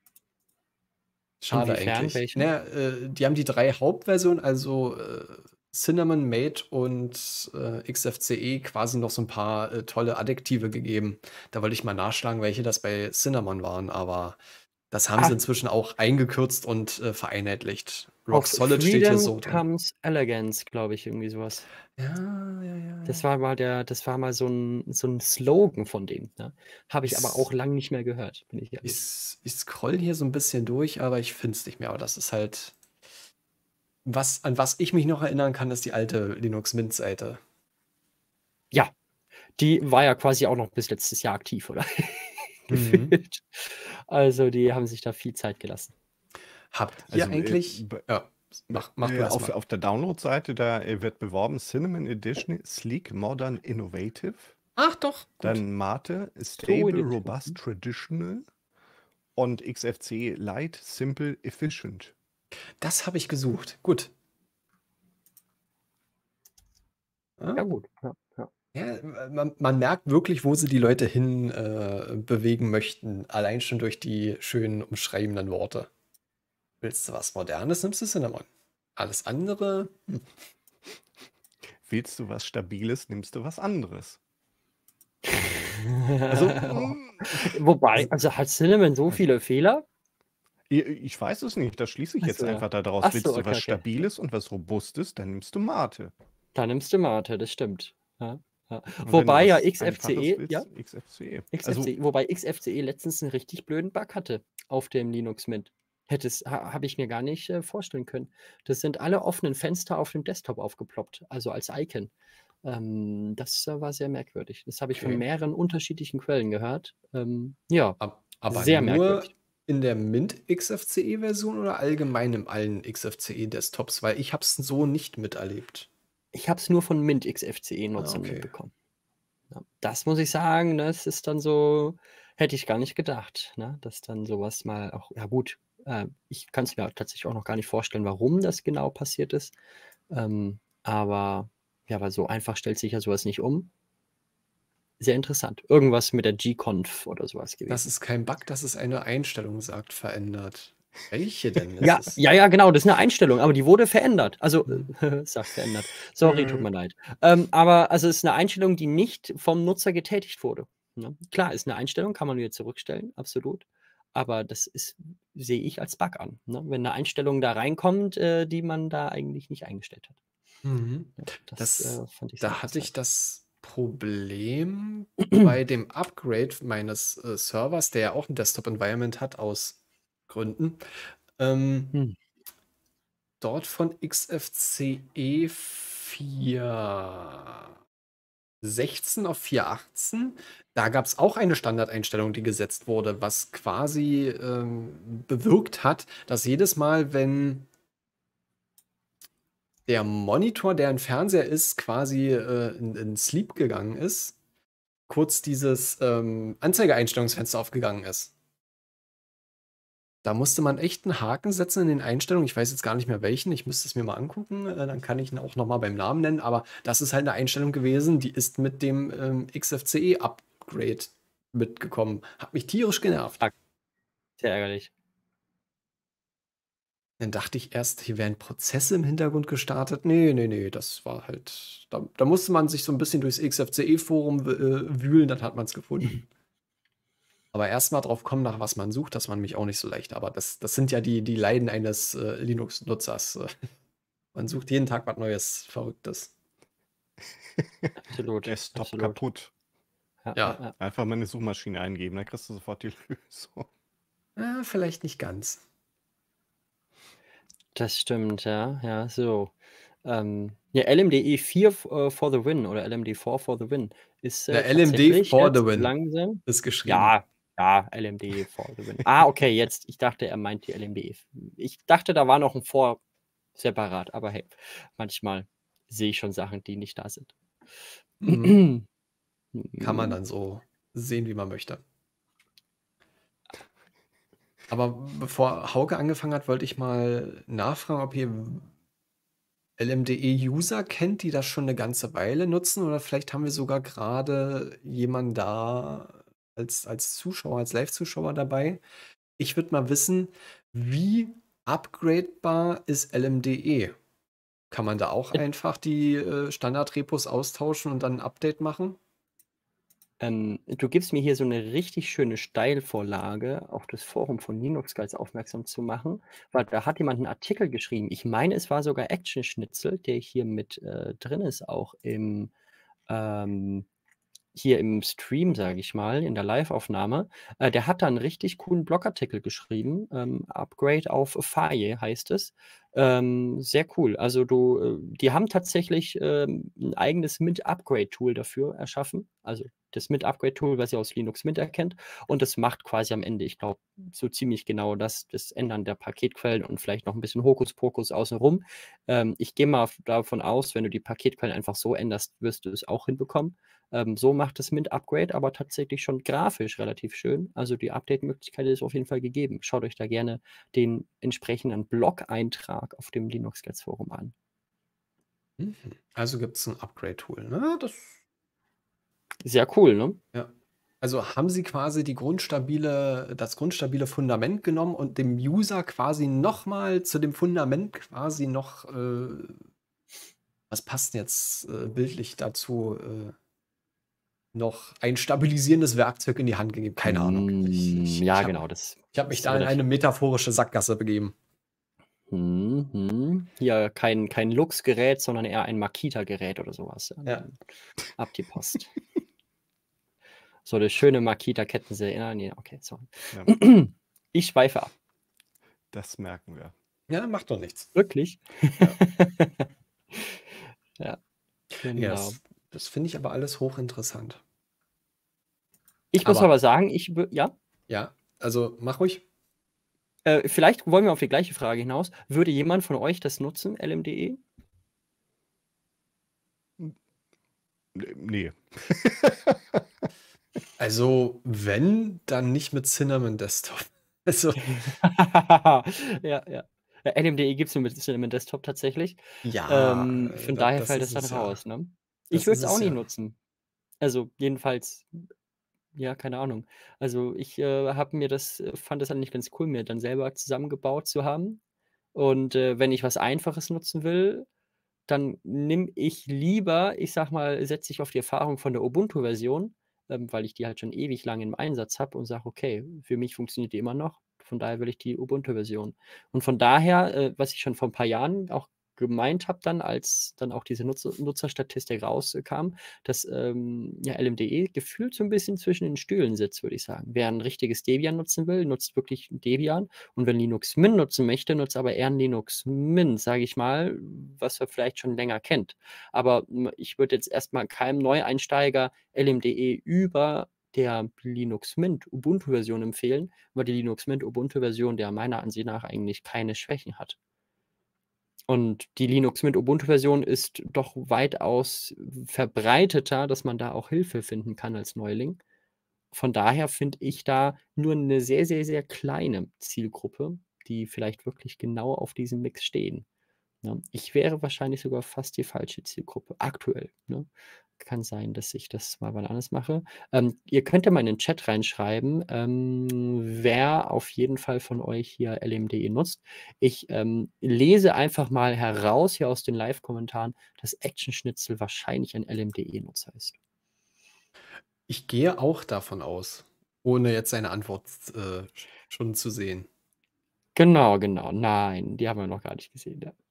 Schade Inwiefern? eigentlich. Welche? Na ja, äh, die haben die drei Hauptversionen, also, äh, Cinnamon, Mate und, äh, X F C E quasi noch so 'n paar, äh, tolle Adjektive gegeben. Da wollte ich mal nachschlagen, welche das bei Cinnamon waren, aber das haben sie Ah. inzwischen auch eingekürzt und, äh, vereinheitlicht. Rock Auf solid steht hier so Freedom drin. comes elegance, glaube ich, irgendwie so was. Ja, ja, ja, Das ja. war mal der das war mal so 'n so 'n Slogan von denen, ne? Habe ich aber auch Ist lang nicht mehr gehört, bin ich ehrlich. ich ich scrolle hier so 'n bisschen durch, aber ich finde es nicht mehr. Aber das ist halt was an was ich mich noch erinnern kann, ist die alte Linux Mint-Seite. Ja, die war ja quasi auch noch bis letztes Jahr aktiv, oder? Mhm. Gefühlt. Also, die haben sich da viel Zeit gelassen. Habt ihr Also, äh, eigentlich b ja, mach mach du äh, erst auf mal. auf der Download-Seite, da, äh, wird beworben Cinnamon Edition, Sleek, Modern, Innovative. Ach doch, gut. Dann Mate, So Stable, Edition. Robust, Traditional und X F C E Light, Simple, Efficient. Das habe ich gesucht. Gut. Ja Ja. gut, ja, ja. Ja, äh, man man merkt wirklich, wo sie die Leute hin, äh, bewegen möchten, allein schon durch die schönen umschreibenden Worte. Willst du was Modernes, nimmst du Cinnamon. Alles andere, hm. Willst du was Stabiles, nimmst du was anderes. Also, hm, Wobei, s also, hat Cinnamon so also viele Fehler? I ich weiß es nicht, das schließe ich Ach jetzt so, ja. einfach da draus. Ach Willst so, du okay, was okay. Stabiles und was Robustes, dann nimmst du Mate. Dann nimmst du Mate, das stimmt. Ja, ja. Und wenn du Wobei ja was X F C Einfaches E ja? willst, X F C E. X F Also C E wobei X F C E letztens 'n richtig blöden Bug hatte auf dem Linux Mint. Hätte es ha habe ich mir gar nicht, äh, vorstellen können. Das sind alle offenen Fenster auf dem Desktop aufgeploppt, also als Icon. Ähm, das, äh, war sehr merkwürdig. Das habe ich von Okay. mehreren unterschiedlichen Quellen gehört. Ähm, ja, Ab aber sehr nur merkwürdig. in der Mint X F C E-Version oder allgemein in allen X F C E-Desktops? Weil ich habe es so nicht miterlebt. Ich habe es nur von Mint X F C Ah, E-Nutzern okay. mitbekommen. Ja, das muss ich sagen, ne, das ist dann so hätte ich gar nicht gedacht, ne, dass dann so was mal auch ja gut, äh, ich kann's mir tatsächlich auch noch gar nicht vorstellen, warum das genau passiert ist. Ähm, aber ja, weil so einfach stellt sich ja so was nicht um. Sehr interessant. Irgendwas mit der G-Conf oder so was Das gewesen. ist kein Bug, das ist eine Einstellung, sagt verändert. Welche denn ist Ja, es? ja, ja, genau, das ist 'ne Einstellung, aber die wurde verändert. Also, Mhm. äh, sagt verändert. Sorry, tut Mhm. mir leid. Ähm, aber also, es ist 'ne Einstellung, die nicht vom Nutzer getätigt wurde, ne? Klar, ist 'ne Einstellung, kann man wieder zurückstellen, absolut. Aber das ist sehe ich als Bug an, ne? Wenn 'ne Einstellung da reinkommt, äh, die man da eigentlich nicht eingestellt hat. Mhm. Ja, das, Das äh, fand ich sehr da hatte interessant. ich das Problem bei dem Upgrade meines, äh, Servers, der ja auch 'n Desktop-Environment hat aus Gründen. Ähm Hm. dort von X F C E vier sechzehn auf vier achtzehn. Da gab's auch eine Standardeinstellung, die gesetzt wurde, was quasi, ähm, bewirkt hat, dass jedes Mal, wenn der Monitor, der 'n Fernseher ist, quasi, äh, in in Sleep gegangen ist, kurz dieses, ähm, Anzeigeeinstellungsfenster aufgegangen ist. Da musste man echt 'n Haken setzen in den Einstellungen. Ich weiß jetzt gar nicht mehr welchen. Ich müsste es mir mal angucken, äh, dann kann ich ihn auch noch mal beim Namen nennen. Aber das ist halt 'ne Einstellung gewesen, die ist mit dem, ähm, X F C E-Upgrade mitgekommen. Hat mich tierisch genervt. Sehr ärgerlich. Dann dachte ich erst, hier wären Prozesse im Hintergrund gestartet. Nee, nee, nee, das war halt, da, da musste man sich so ein bisschen durchs X F C E-Forum äh, wühlen, dann hat man es gefunden. Aber erst mal drauf kommen, nach was man sucht, das war nämlich auch nicht so leicht. Aber das, das sind ja die, die Leiden eines äh, Linux-Nutzers. äh. Man sucht jeden Tag was Neues, Verrücktes. Absolut, Desktop absolut. kaputt. Ja, Ja. ja, ja. Einfach mal eine Suchmaschine eingeben, dann kriegst du sofort die Lösung. Ja, vielleicht nicht ganz. Das stimmt, ja, ja, so. Ähm, ja, L M D E vier f- äh, for the win oder L M D vier for the win ist Der äh, L M D tatsächlich for jetzt the win langsam. ist geschrieben. Ja, ja, L M D for the win. Ah, okay, jetzt. Ich dachte, er meint die L M D E. Ich dachte, da war noch ein vor separat, aber hey, manchmal sehe ich schon Sachen, die nicht da sind. Mhm. Kann man dann so sehen, wie man möchte. Aber bevor Hauke angefangen hat, wollte ich mal nachfragen, ob ihr L M D E-User kennt, die das schon eine ganze Weile nutzen, oder vielleicht haben wir sogar gerade jemanden da als, als Zuschauer, als Live-Zuschauer dabei. Ich würde mal wissen, wie upgradebar ist L M D E? Kann man da auch Äh. einfach die äh, Standard-Repos austauschen und dann ein Update machen? Ähm, du gibst mir hier so eine richtig schöne Steilvorlage, auf das Forum von Linux Guides aufmerksam zu machen, weil da hat jemand einen Artikel geschrieben. Ich meine, es war sogar Action Schnitzel, der hier mit äh, drin ist, auch im ähm, hier im Stream, sage ich mal, in der Live-Aufnahme. Äh, der hat da einen richtig coolen Blogartikel geschrieben. Ähm, Upgrade auf Faye heißt es. Ähm, sehr cool. Also du, äh, die haben tatsächlich ähm, ein eigenes Mint-Upgrade-Tool dafür erschaffen. Also das Mint-Upgrade-Tool, was ihr aus Linux Mint erkennt. Und das macht quasi am Ende, ich glaube, so ziemlich genau das, das Ändern der Paketquellen und vielleicht noch ein bisschen Hokuspokus außenrum. Ähm, ich gehe mal davon aus, wenn du die Paketquellen einfach so änderst, wirst du es auch hinbekommen. Ähm, so macht das Mint Upgrade aber tatsächlich schon grafisch relativ schön. Also die Update-Möglichkeit ist auf jeden Fall gegeben. Schaut euch da gerne den entsprechenden Blog-Eintrag auf dem Linux Guides Forum an. Mhm. Also gibt es ein Upgrade-Tool. Ne? Das, Sehr cool, ne? ja. Also haben sie quasi die grundstabile, das grundstabile Fundament genommen und dem User quasi nochmal zu dem Fundament quasi noch, äh, was passt denn jetzt äh, bildlich dazu, äh, noch ein stabilisierendes Werkzeug in die Hand gegeben. Keine Ahnung. Ich, Mm, ich, ja, ich habe genau. Das ich hab mich ist da in relativ. eine metaphorische Sackgasse begeben. Mhm. Hier kein, kein Lux-Gerät, sondern eher ein Makita-Gerät oder sowas. Ja. Ja. Ab die Post. So eine schöne Makita-Kettensäge. Ah, nee, okay, sorry. Ja, Ich schweife ab. das merken wir. Ja, macht doch nichts. Wirklich? Ja. Ja, Ja, genau. das das finde ich aber alles hochinteressant. Ich muss Aber- aber sagen, ich wür- ja, Ja, also mach ruhig. äh, vielleicht wollen wir auf die gleiche Frage hinaus. Würde jemand von euch das nutzen, L M D E? Nee. Also, wenn, dann nicht mit Cinnamon Desktop. Also, Ja, ja. Ja, L M D E gibt es nur mit Cinnamon Desktop tatsächlich. ja, Ähm, äh, von da- daher das fällt ist es dann es ja. raus. Ne? Das Ich würde es ist auch es nie ja. nutzen. Also jedenfalls, ja, keine Ahnung. Also ich äh, habe mir das, äh, fand das eigentlich ganz cool, mir dann selber zusammengebaut zu haben. Und äh, wenn ich was Einfaches nutzen will, dann nehme ich lieber, ich sag mal, setze ich auf die Erfahrung von der Ubuntu-Version, ähm, weil ich die halt schon ewig lang im Einsatz habe und sage, okay, für mich funktioniert die immer noch. Von daher will ich die Ubuntu-Version. Und von daher, äh, was ich schon vor ein paar Jahren auch gemeint habe, dann, als dann auch diese Nutzer Nutzerstatistik rauskam, dass ähm, ja, L M D E gefühlt so ein bisschen zwischen den Stühlen sitzt, würde ich sagen. Wer ein richtiges Debian nutzen will, nutzt wirklich Debian. Und wenn Linux Mint nutzen möchte, nutzt aber eher ein Linux Mint, sage ich mal, was er vielleicht schon länger kennt. Aber m, ich würde jetzt erstmal keinem Neueinsteiger L M D E über der Linux Mint Ubuntu-Version empfehlen, weil die Linux Mint Ubuntu-Version der meiner Ansicht nach eigentlich keine Schwächen hat. Und die Linux Mint Ubuntu-Version ist doch weitaus verbreiteter, dass man da auch Hilfe finden kann als Neuling. Von daher finde ich da nur eine sehr, sehr, sehr kleine Zielgruppe, die vielleicht wirklich genau auf diesem Mix stehen. Ne? Ich wäre wahrscheinlich sogar fast die falsche Zielgruppe aktuell. Ne? kann sein, dass ich das mal wann anders mache. Ähm, ihr könnt ja mal in den Chat reinschreiben, ähm, wer auf jeden Fall von euch hier L M D E nutzt. Ich ähm, lese einfach mal heraus hier aus den Live-Kommentaren, dass Action Schnitzel wahrscheinlich ein L M D E-Nutzer ist. Ich gehe auch davon aus, ohne jetzt seine Antwort äh, schon zu sehen. Genau, genau. Nein, die haben wir noch gar nicht gesehen. Ja.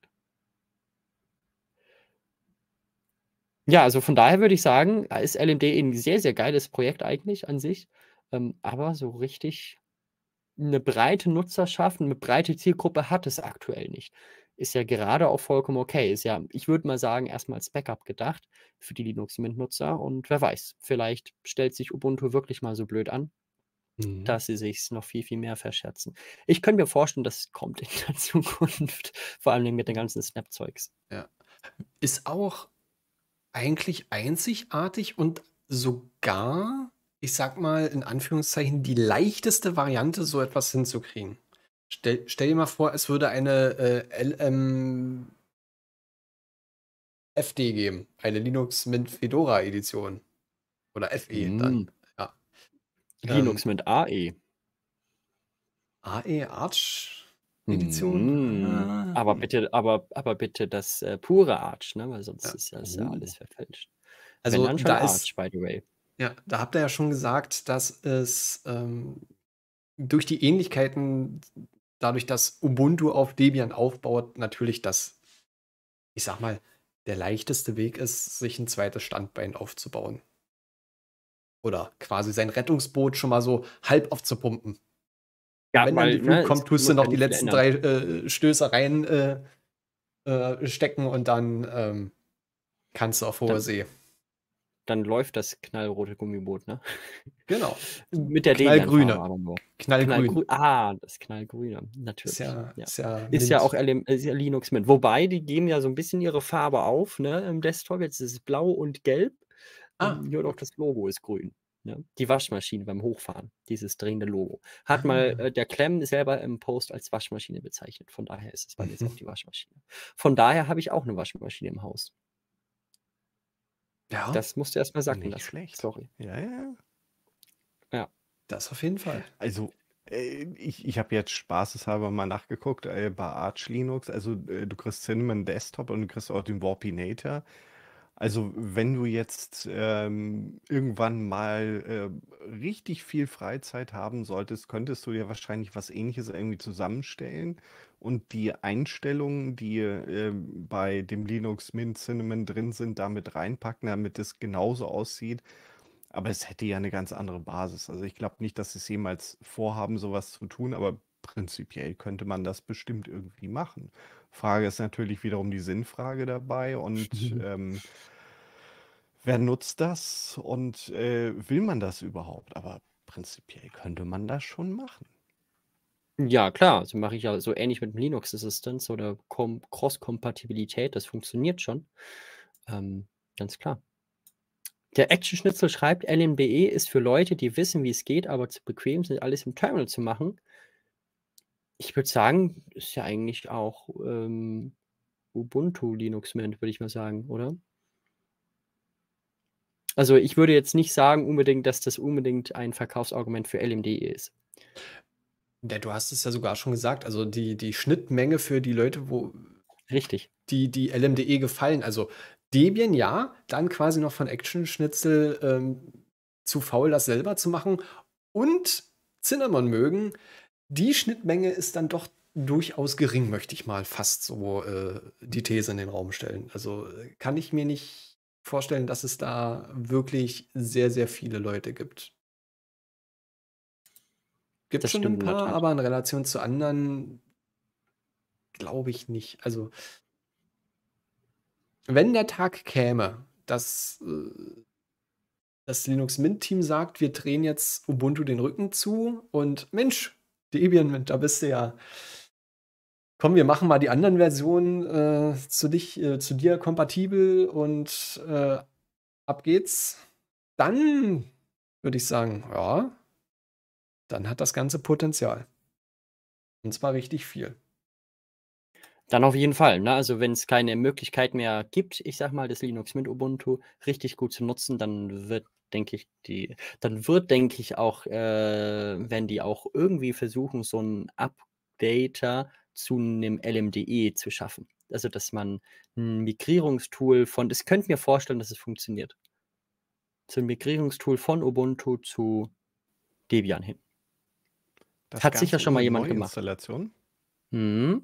Ja, also von daher würde ich sagen, ist L M D E ein sehr, sehr geiles Projekt eigentlich an sich. Ähm, aber so richtig eine breite Nutzerschaft, eine breite Zielgruppe hat es aktuell nicht. Ist ja gerade auch vollkommen okay. Ist ja, ich würde mal sagen, erstmal als Backup gedacht für die Linux Mint-Nutzer. Und wer weiß, vielleicht stellt sich Ubuntu wirklich mal so blöd an, Mhm. dass sie sich noch viel, viel mehr verscherzen. Ich könnte mir vorstellen, das kommt in der Zukunft, vor allem mit den ganzen Snap-Zeugs. Ja. Ist auch eigentlich einzigartig und sogar, ich sag mal in Anführungszeichen, die leichteste Variante, so etwas hinzukriegen. Stell, stell dir mal vor, es würde eine äh, L M F D geben, eine Linux Mint Fedora Edition. Oder F E dann. Mm. Ja. Linux Ähm, mit A E. A E Arch Edition? Mm. Ah, Aber hm. bitte, aber, aber bitte das äh, pure Arch, ne? Weil sonst Ja. ist ja, ist ja Oh. alles verfälscht. Also Wenn dann schon da Arch, ist, by the way. ja, da habt ihr ja schon gesagt, dass es ähm, durch die Ähnlichkeiten, dadurch, dass Ubuntu auf Debian aufbaut, natürlich das, ich sag mal, der leichteste Weg ist, sich ein zweites Standbein aufzubauen. Oder quasi sein Rettungsboot schon mal so halb aufzupumpen. Ja, Wenn dann weil, die Flut ne, es kommt, tust du muss ja noch die nicht viel letzten ändern. drei äh, Stöße rein äh, äh, stecken und dann ähm, kannst du auf hoher Dann, See. dann läuft das knallrote Gummiboot, ne? Genau. Mit der Debian-Farbe Knallgrüne. aber nur. Knallgrün. Knallgrün. Ah, das Knallgrüne, Ist natürlich. ja, Ja. ist ja, Ist ja Mint. auch L M, ist ja Linux Mint. Wobei, die geben ja so ein bisschen ihre Farbe auf, ne, im Desktop. Jetzt ist es blau und gelb. Ah, Ähm, nur noch gut. das Logo ist grün. Ne? Die Waschmaschine beim Hochfahren, dieses drehende Logo. Hat mal Ah. äh, der Clem selber im Post als Waschmaschine bezeichnet. Von daher ist es bei mir jetzt Mhm. auch die Waschmaschine. Von daher habe ich auch eine Waschmaschine im Haus. Ja, Das musst du erstmal sacken Nicht lassen. schlecht. Sorry. Ja, ja. Ja. das auf jeden Fall. Also, äh, ich, ich habe jetzt spaßeshalber mal nachgeguckt äh, bei Arch Linux. Also, äh, du kriegst Cinnamon Desktop und du kriegst auch den Warpinator. Also, wenn du jetzt ähm, irgendwann mal äh, richtig viel Freizeit haben solltest, könntest du dir wahrscheinlich was Ähnliches irgendwie zusammenstellen und die Einstellungen, die äh, bei dem Linux Mint Cinnamon drin sind, damit reinpacken, damit es genauso aussieht. Aber es hätte ja eine ganz andere Basis. Also ich glaube nicht, dass sie es jemals vorhaben, sowas zu tun, aber prinzipiell könnte man das bestimmt irgendwie machen. Frage ist natürlich wiederum die Sinnfrage dabei und ähm, wer nutzt das und äh, will man das überhaupt? Aber prinzipiell könnte man das schon machen. Ja, klar. So mache ich ja so ähnlich mit dem Linux Assistance oder Kom Cross-Kompatibilität. Das funktioniert schon. Ähm, ganz klar. Der Action-Schnitzel schreibt, L M D E ist für Leute, die wissen, wie es geht, aber zu bequem sind, alles im Terminal zu machen. Ich würde sagen, ist ja eigentlich auch ähm, Ubuntu Linux Mint, würde ich mal sagen, oder? Also ich würde jetzt nicht sagen unbedingt, dass das unbedingt ein Verkaufsargument für L M D E ist. Ja, du hast es ja sogar schon gesagt, also die, die Schnittmenge für die Leute, wo Richtig. die, die L M D E gefallen, also Debian ja, dann quasi noch von Action Schnitzel ähm, zu faul, das selber zu machen und Cinnamon mögen, die Schnittmenge ist dann doch durchaus gering, möchte ich mal fast so äh, die These in den Raum stellen. Also äh, kann ich mir nicht vorstellen, dass es da wirklich sehr, sehr viele Leute gibt. Gibt Das schon stimmt ein in der paar, Tat. aber in Relation zu anderen glaube ich nicht. Also, wenn der Tag käme, dass äh, das Linux Mint Team sagt, wir drehen jetzt Ubuntu den Rücken zu und Mensch, Debian Mint, da bist du ja. Komm, wir machen mal die anderen Versionen äh, zu dich, äh, zu dir kompatibel und äh, ab geht's. Dann würde ich sagen, ja, dann hat das Ganze Potenzial. Und zwar richtig viel. Dann auf jeden Fall, ne? Also, wenn es keine Möglichkeit mehr gibt, ich sage mal, das Linux Mint Ubuntu richtig gut zu nutzen, dann wird, denke ich, die dann wird, denke ich, auch, äh werden die auch irgendwie versuchen, so 'n Updater zu 'nem L M D E zu schaffen. Also, dass man 'n Migrierungstool von ich könnte mir vorstellen, dass es funktioniert. So 'n Migrierungstool von Ubuntu zu Debian hin. Das Hat sicher Ganze schon mal ohne jemand gemacht. Neuinstallation? Mhm.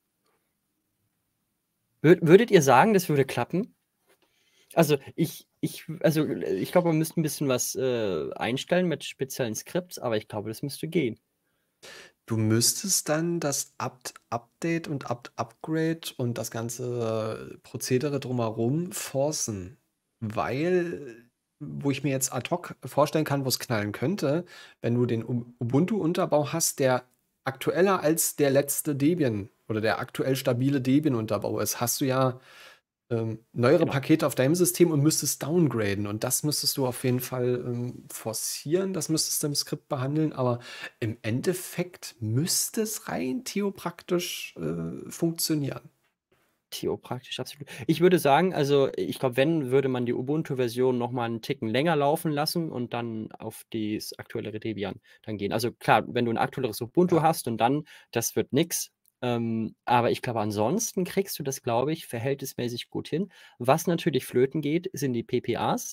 Wür würdet ihr sagen, das würde klappen? Also, ich ich also, äh, ich glaube, man müsste 'n bisschen was, äh, einstellen mit speziellen Skripts, aber ich glaube, das müsste gehen. Du müsstest dann das Apt Update und Apt Upgrade und das ganze Prozedere drumherum forcen, weil wo ich mir jetzt ad hoc vorstellen kann, wo's knallen könnte, wenn du den U Ubuntu-Unterbau hast, der aktueller als der letzte Debian oder der aktuell stabile Debian-Unterbau ist, hast du ja, ähm, neuere Genau. Pakete auf deinem System und müsstest downgraden. Und das müsstest du auf jeden Fall, ähm, forcieren. Das müsstest du im Skript behandeln, aber im Endeffekt müsste es rein theopraktisch, äh, funktionieren. Theopraktisch, absolut. Ich würde sagen, also, ich glaube, wenn, würde man die Ubuntu-Version noch mal 'n Ticken länger laufen lassen und dann auf das aktuellere Debian dann gehen. Also, klar, wenn du 'n aktuelleres Ubuntu Ja. hast und dann das wird nix. Ähm, aber ich glaube, ansonsten kriegst du das, glaube ich, verhältnismäßig gut hin. Was natürlich flöten geht, sind die P P As.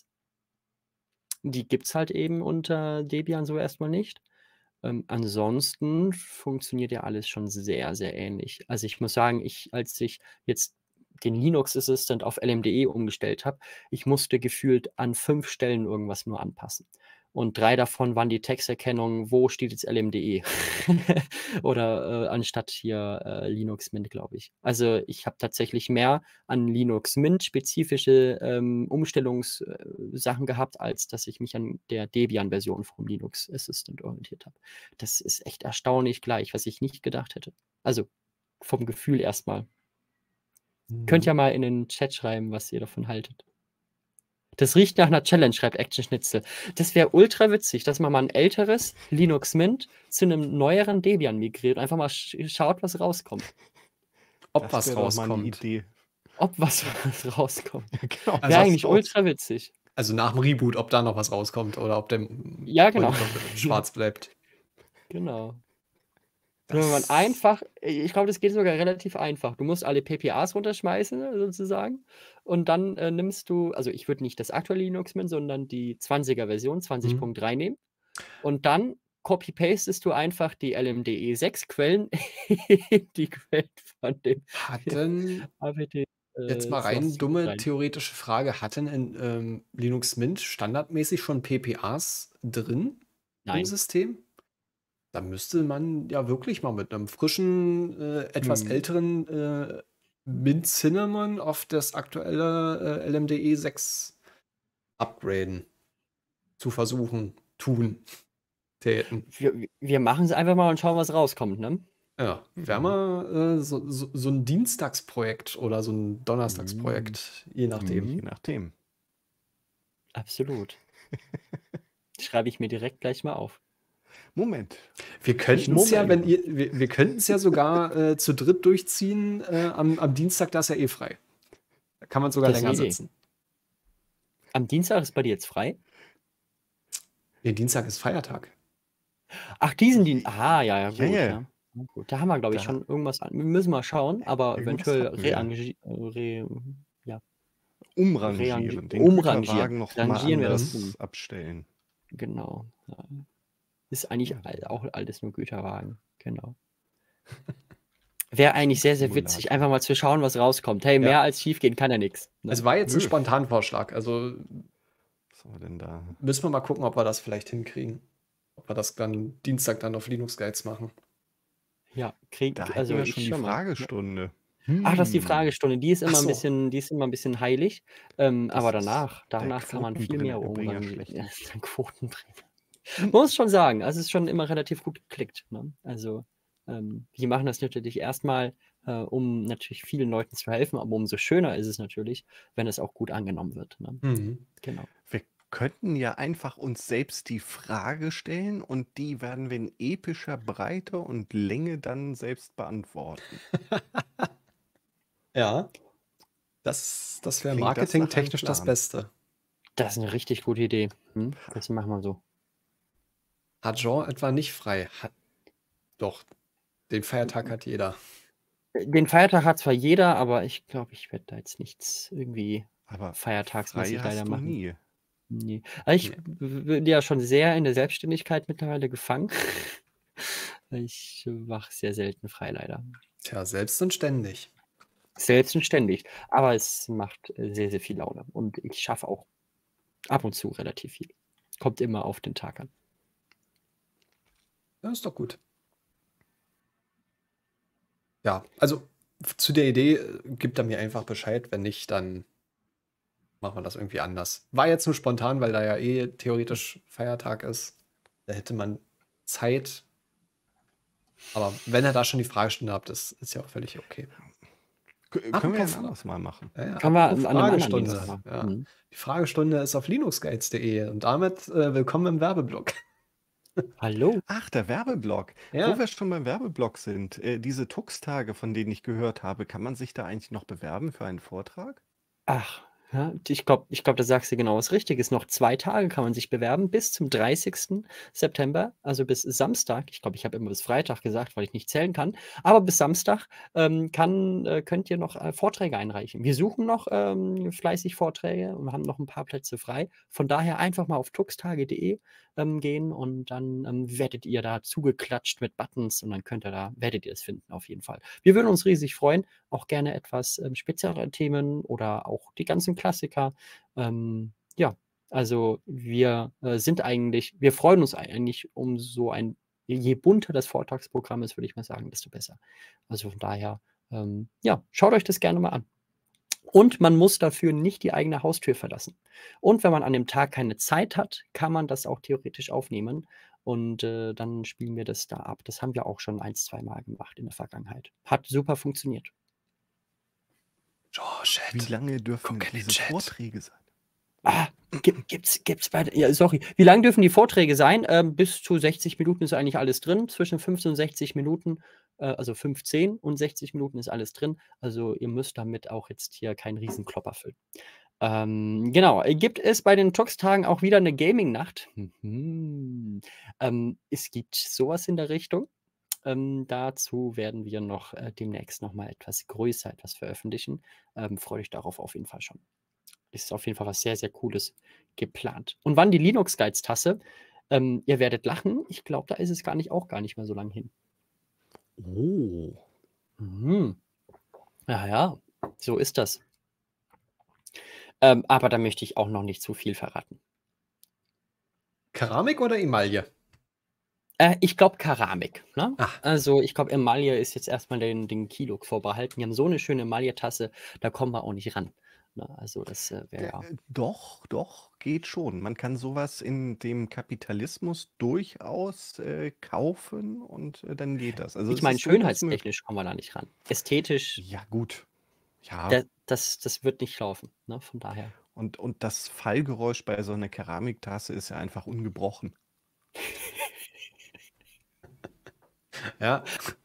Die gibt's halt eben unter Debian so erst mal nicht. Ähm, ansonsten funktioniert ja alles schon sehr, sehr ähnlich. Also, ich muss sagen, ich als ich jetzt den Linux Assistant auf L M D E umgestellt habe, ich musste gefühlt an fünf Stellen irgendwas nur anpassen. Und drei davon waren die Texterkennung, wo steht jetzt L M D E? Oder, äh, anstatt hier, äh, Linux Mint, glaube ich. Also, ich habe tatsächlich mehr an Linux Mint spezifische, ähm, Umstellungs äh, Sachen gehabt, als dass ich mich an der Debian-Version vom Linux Assistant orientiert habe. Das ist echt erstaunlich gleich, was ich nicht gedacht hätte. Also, vom Gefühl erst mal. Könnt Mhm. ja mal in den Chat schreiben, was ihr davon haltet. Das riecht nach 'ner Challenge, schreibt Action Schnitzel. Das wäre ultra witzig, dass man mal 'n älteres Linux Mint zu 'nem neueren Debian migriert und einfach mal sch schaut, was rauskommt. Ob Das was wäre doch mal 'ne rauskommt. Idee. Ob was was rauskommt. Ja, genau, Wäre Also das eigentlich auch. ultra witzig. Also, nach'm Reboot, ob da noch was rauskommt oder ob der M Ja, genau. Monitor schwarz bleibt. Genau. Wenn man Das einfach i ich glaube, das geht sogar relativ einfach. Du musst alle P P As runterschmeißen sozusagen und dann, äh, nimmst du also, ich würde nicht das aktuelle Linux Mint, sondern die zwanziger Version, zwanzig Mhm. Punkt drei nehmen. Und dann copy pastest du einfach die L M D E sechs Quellen in die Quellen von dem Hatten APT, jetzt äh, mal rein Source dumme rein. theoretische Frage, hat denn in, ähm, Linux Mint standardmäßig schon P P As drin im Nein. System? Da müsste man ja wirklich mal mit 'nem frischen, äh, etwas Mhm. älteren, äh, Mint Cinnamon auf das aktuelle, äh, L M D E sechs upgraden. Zu versuchen, tun, täten. Wir w wir machen's einfach mal und schauen, was rauskommt, ne? Ja, wäre Mhm. mal, äh, so so so 'n Dienstagsprojekt oder so 'n Mhm. Donnerstagsprojekt, je nachdem. Je Mhm. nachdem. Absolut. Schreibe ich mir direkt gleich mal auf. Moment. Wir Ich könnten's ja, wenn Moment. ihr wir wir könnten's ja sogar, äh, zu dritt durchziehen, äh, am am Dienstag, da ist ja eh frei. Da kann man sogar Das ist 'ne länger Idee. sitzen. Am Dienstag ist bei dir jetzt frei? Ne, Dienstag ist Feiertag. Ach, diesen Dien ah, ja, ja, Ja, gut, ja. ja. Ja gut, da haben wir, glaube ich, Da schon irgendwas an wir müssen mal schauen, aber Irgendwas eventuell hatten wir. reangi re ja. Reangi Umrangieren, den umrangieren. Güterwagen noch mal Rangieren wir das anders um. abstellen. Genau, ja. Ist eigentlich Ja, al dann auch alles nur Güterwagen, genau. Wäre eigentlich sehr, sehr witzig, Flugsimulator. einfach mal zu schauen, was rauskommt. Hey, Ja. mehr als schiefgehen kann ja nix, Es ne? war jetzt 'n Nö. Spontanvorschlag. Also Was haben wir denn da? müssen wir mal gucken, ob wir das vielleicht hinkriegen. Ob wir das dann Dienstag dann auf Linux Guides machen. Ja, krieg Da hätten also, wir ich schon die schau mal, ja. Fragestunde. Ach, das ist die Hm. Fragestunde, die ist Ach immer 'n so. bisschen die ist immer 'n bisschen heilig. Ähm, Das aber ist danach der danach kann man viel mehr Quotenbringer umrangieren. Ja, schlechthin. der Quotenbringer. Man muss schon sagen, also, es ist schon immer relativ gut geklickt, ne? Also, ähm, die machen das natürlich erst mal, äh, um natürlich vielen Leuten zu helfen, aber umso schöner ist es natürlich, wenn es auch gut angenommen wird, ne? Mhm. Genau. Wir könnten ja einfach uns selbst die Frage stellen und die werden wir in epischer Breite und Länge dann selbst beantworten. Ja, das, das wäre Klingt das nach einem marketingtechnisch das Plan? Beste. Das ist eine richtig gute Idee. Hm? Das machen wir so. Hat Jean etwa nicht frei? Hat, doch, den Feiertag hat jeder. Den Feiertag hat zwar jeder, aber ich glaube, ich werde da jetzt nichts irgendwie Aber frei feiertagsmäßig leider hast du machen. nie. Nee. Also ich Nee. bin ja schon sehr in der Selbstständigkeit mittlerweile gefangen. Ich mache sehr selten frei leider. Tja, selbst und ständig. Selbst und ständig. Aber es macht äh, sehr, sehr viel Laune. Und ich schaffe auch ab und zu relativ viel. Kommt immer auf den Tag an. Das ist doch gut. Ja, also f- zu der Idee äh, gibt er mir einfach Bescheid. Wenn nicht, dann machen wir das irgendwie anders. War jetzt nur spontan, weil da ja eh theoretisch Feiertag ist. Da hätte man Zeit. Aber wenn er da schon die Fragestunde habt, das ist ja auch völlig okay. K können wir Apropos ein Fra- anderes Mal machen. Ja, ja, Können wir apropos an einem anderen Fragestunde. Dienstag machen. Ja. Mhm. Die Fragestunde ist auf linuxguides punkt de und damit äh, willkommen im Werbeblock. Hallo? Ach, der Werbeblock. Wo Ja, wir schon beim Werbeblock sind, äh, diese Tux-Tage, von denen ich gehört habe, kann man sich da eigentlich noch bewerben für einen Vortrag? Ach, ja, ich glaube, ich glaub, da sagst du genau was Richtiges. Noch zwei Tage kann man sich bewerben bis zum dreißigsten September, also bis Samstag. Ich glaube, ich habe immer bis Freitag gesagt, weil ich nicht zählen kann. Aber bis Samstag ähm, kann, äh, könnt ihr noch äh, Vorträge einreichen. Wir suchen noch ähm, fleißig Vorträge und haben noch ein paar Plätze frei. Von daher einfach mal auf tuxtage punkt de ähm, gehen und dann ähm, werdet ihr da zugeklatscht mit Buttons und dann könnt ihr da, werdet ihr es finden auf jeden Fall. Wir würden uns riesig freuen. Auch gerne etwas ähm, speziellere Themen oder auch die ganzen Klassiker. Ähm, ja, also wir äh, sind eigentlich, wir freuen uns eigentlich um so ein, je bunter das Vortragsprogramm ist, würde ich mal sagen, desto besser. Also von daher, ähm, ja, schaut euch das gerne mal an. Und man muss dafür nicht die eigene Haustür verlassen. Und wenn man an dem Tag keine Zeit hat, kann man das auch theoretisch aufnehmen. Und äh, dann spielen wir das da ab. Das haben wir auch schon ein, zwei Mal gemacht in der Vergangenheit. Hat super funktioniert. Jean, Wie Chat. lange dürfen Guck in den diese Chat. Vorträge sein? Ah, gibt, gibt's, gibt's bei, ja, sorry. Wie lang dürfen die Vorträge sein? Ähm, bis zu sechzig Minuten ist eigentlich alles drin. Zwischen fünfzehn und sechzig Minuten, äh, also fünfzehn und sechzig Minuten ist alles drin. Also ihr müsst damit auch jetzt hier keinen Riesenklopper füllen. Ähm, genau. Äh, Gibt es bei den Tox-Tagen auch wieder eine Gaming-Nacht? Mhm. Ähm, es gibt sowas in der Richtung. Ähm, dazu werden wir noch äh, demnächst noch mal etwas größer etwas veröffentlichen. Ähm, freut euch darauf auf jeden Fall schon. Ist auf jeden Fall was sehr, sehr Cooles geplant. Und wann die Linux Guides Tasse? Ähm, ihr werdet lachen. Ich glaube, da ist es gar nicht auch gar nicht mehr so lang hin. Oh. Mhm. Ja, ja, so ist das. Ähm, aber da möchte ich auch noch nicht zu viel verraten. Keramik oder Emaille? Äh, ich glaube Keramik. Ne? Ach. Also ich glaube, Emaille ist jetzt erstmal den, den Kilok vorbehalten. Die haben so eine schöne Emaille-Tasse, da kommen wir auch nicht ran. Ne? Also das äh, wäre ja. Äh, Doch, doch, geht schon. Man kann sowas in dem Kapitalismus durchaus äh, kaufen und äh, dann geht das. Also Ich es meine, ist durchaus möglich. schönheitstechnisch kommen wir da nicht ran. Ästhetisch, Ja, gut. Ja, da, das, das wird nicht laufen. Ne? Von daher. und, und das Fallgeräusch bei so einer Keramiktasse ist ja einfach ungebrochen. Ja.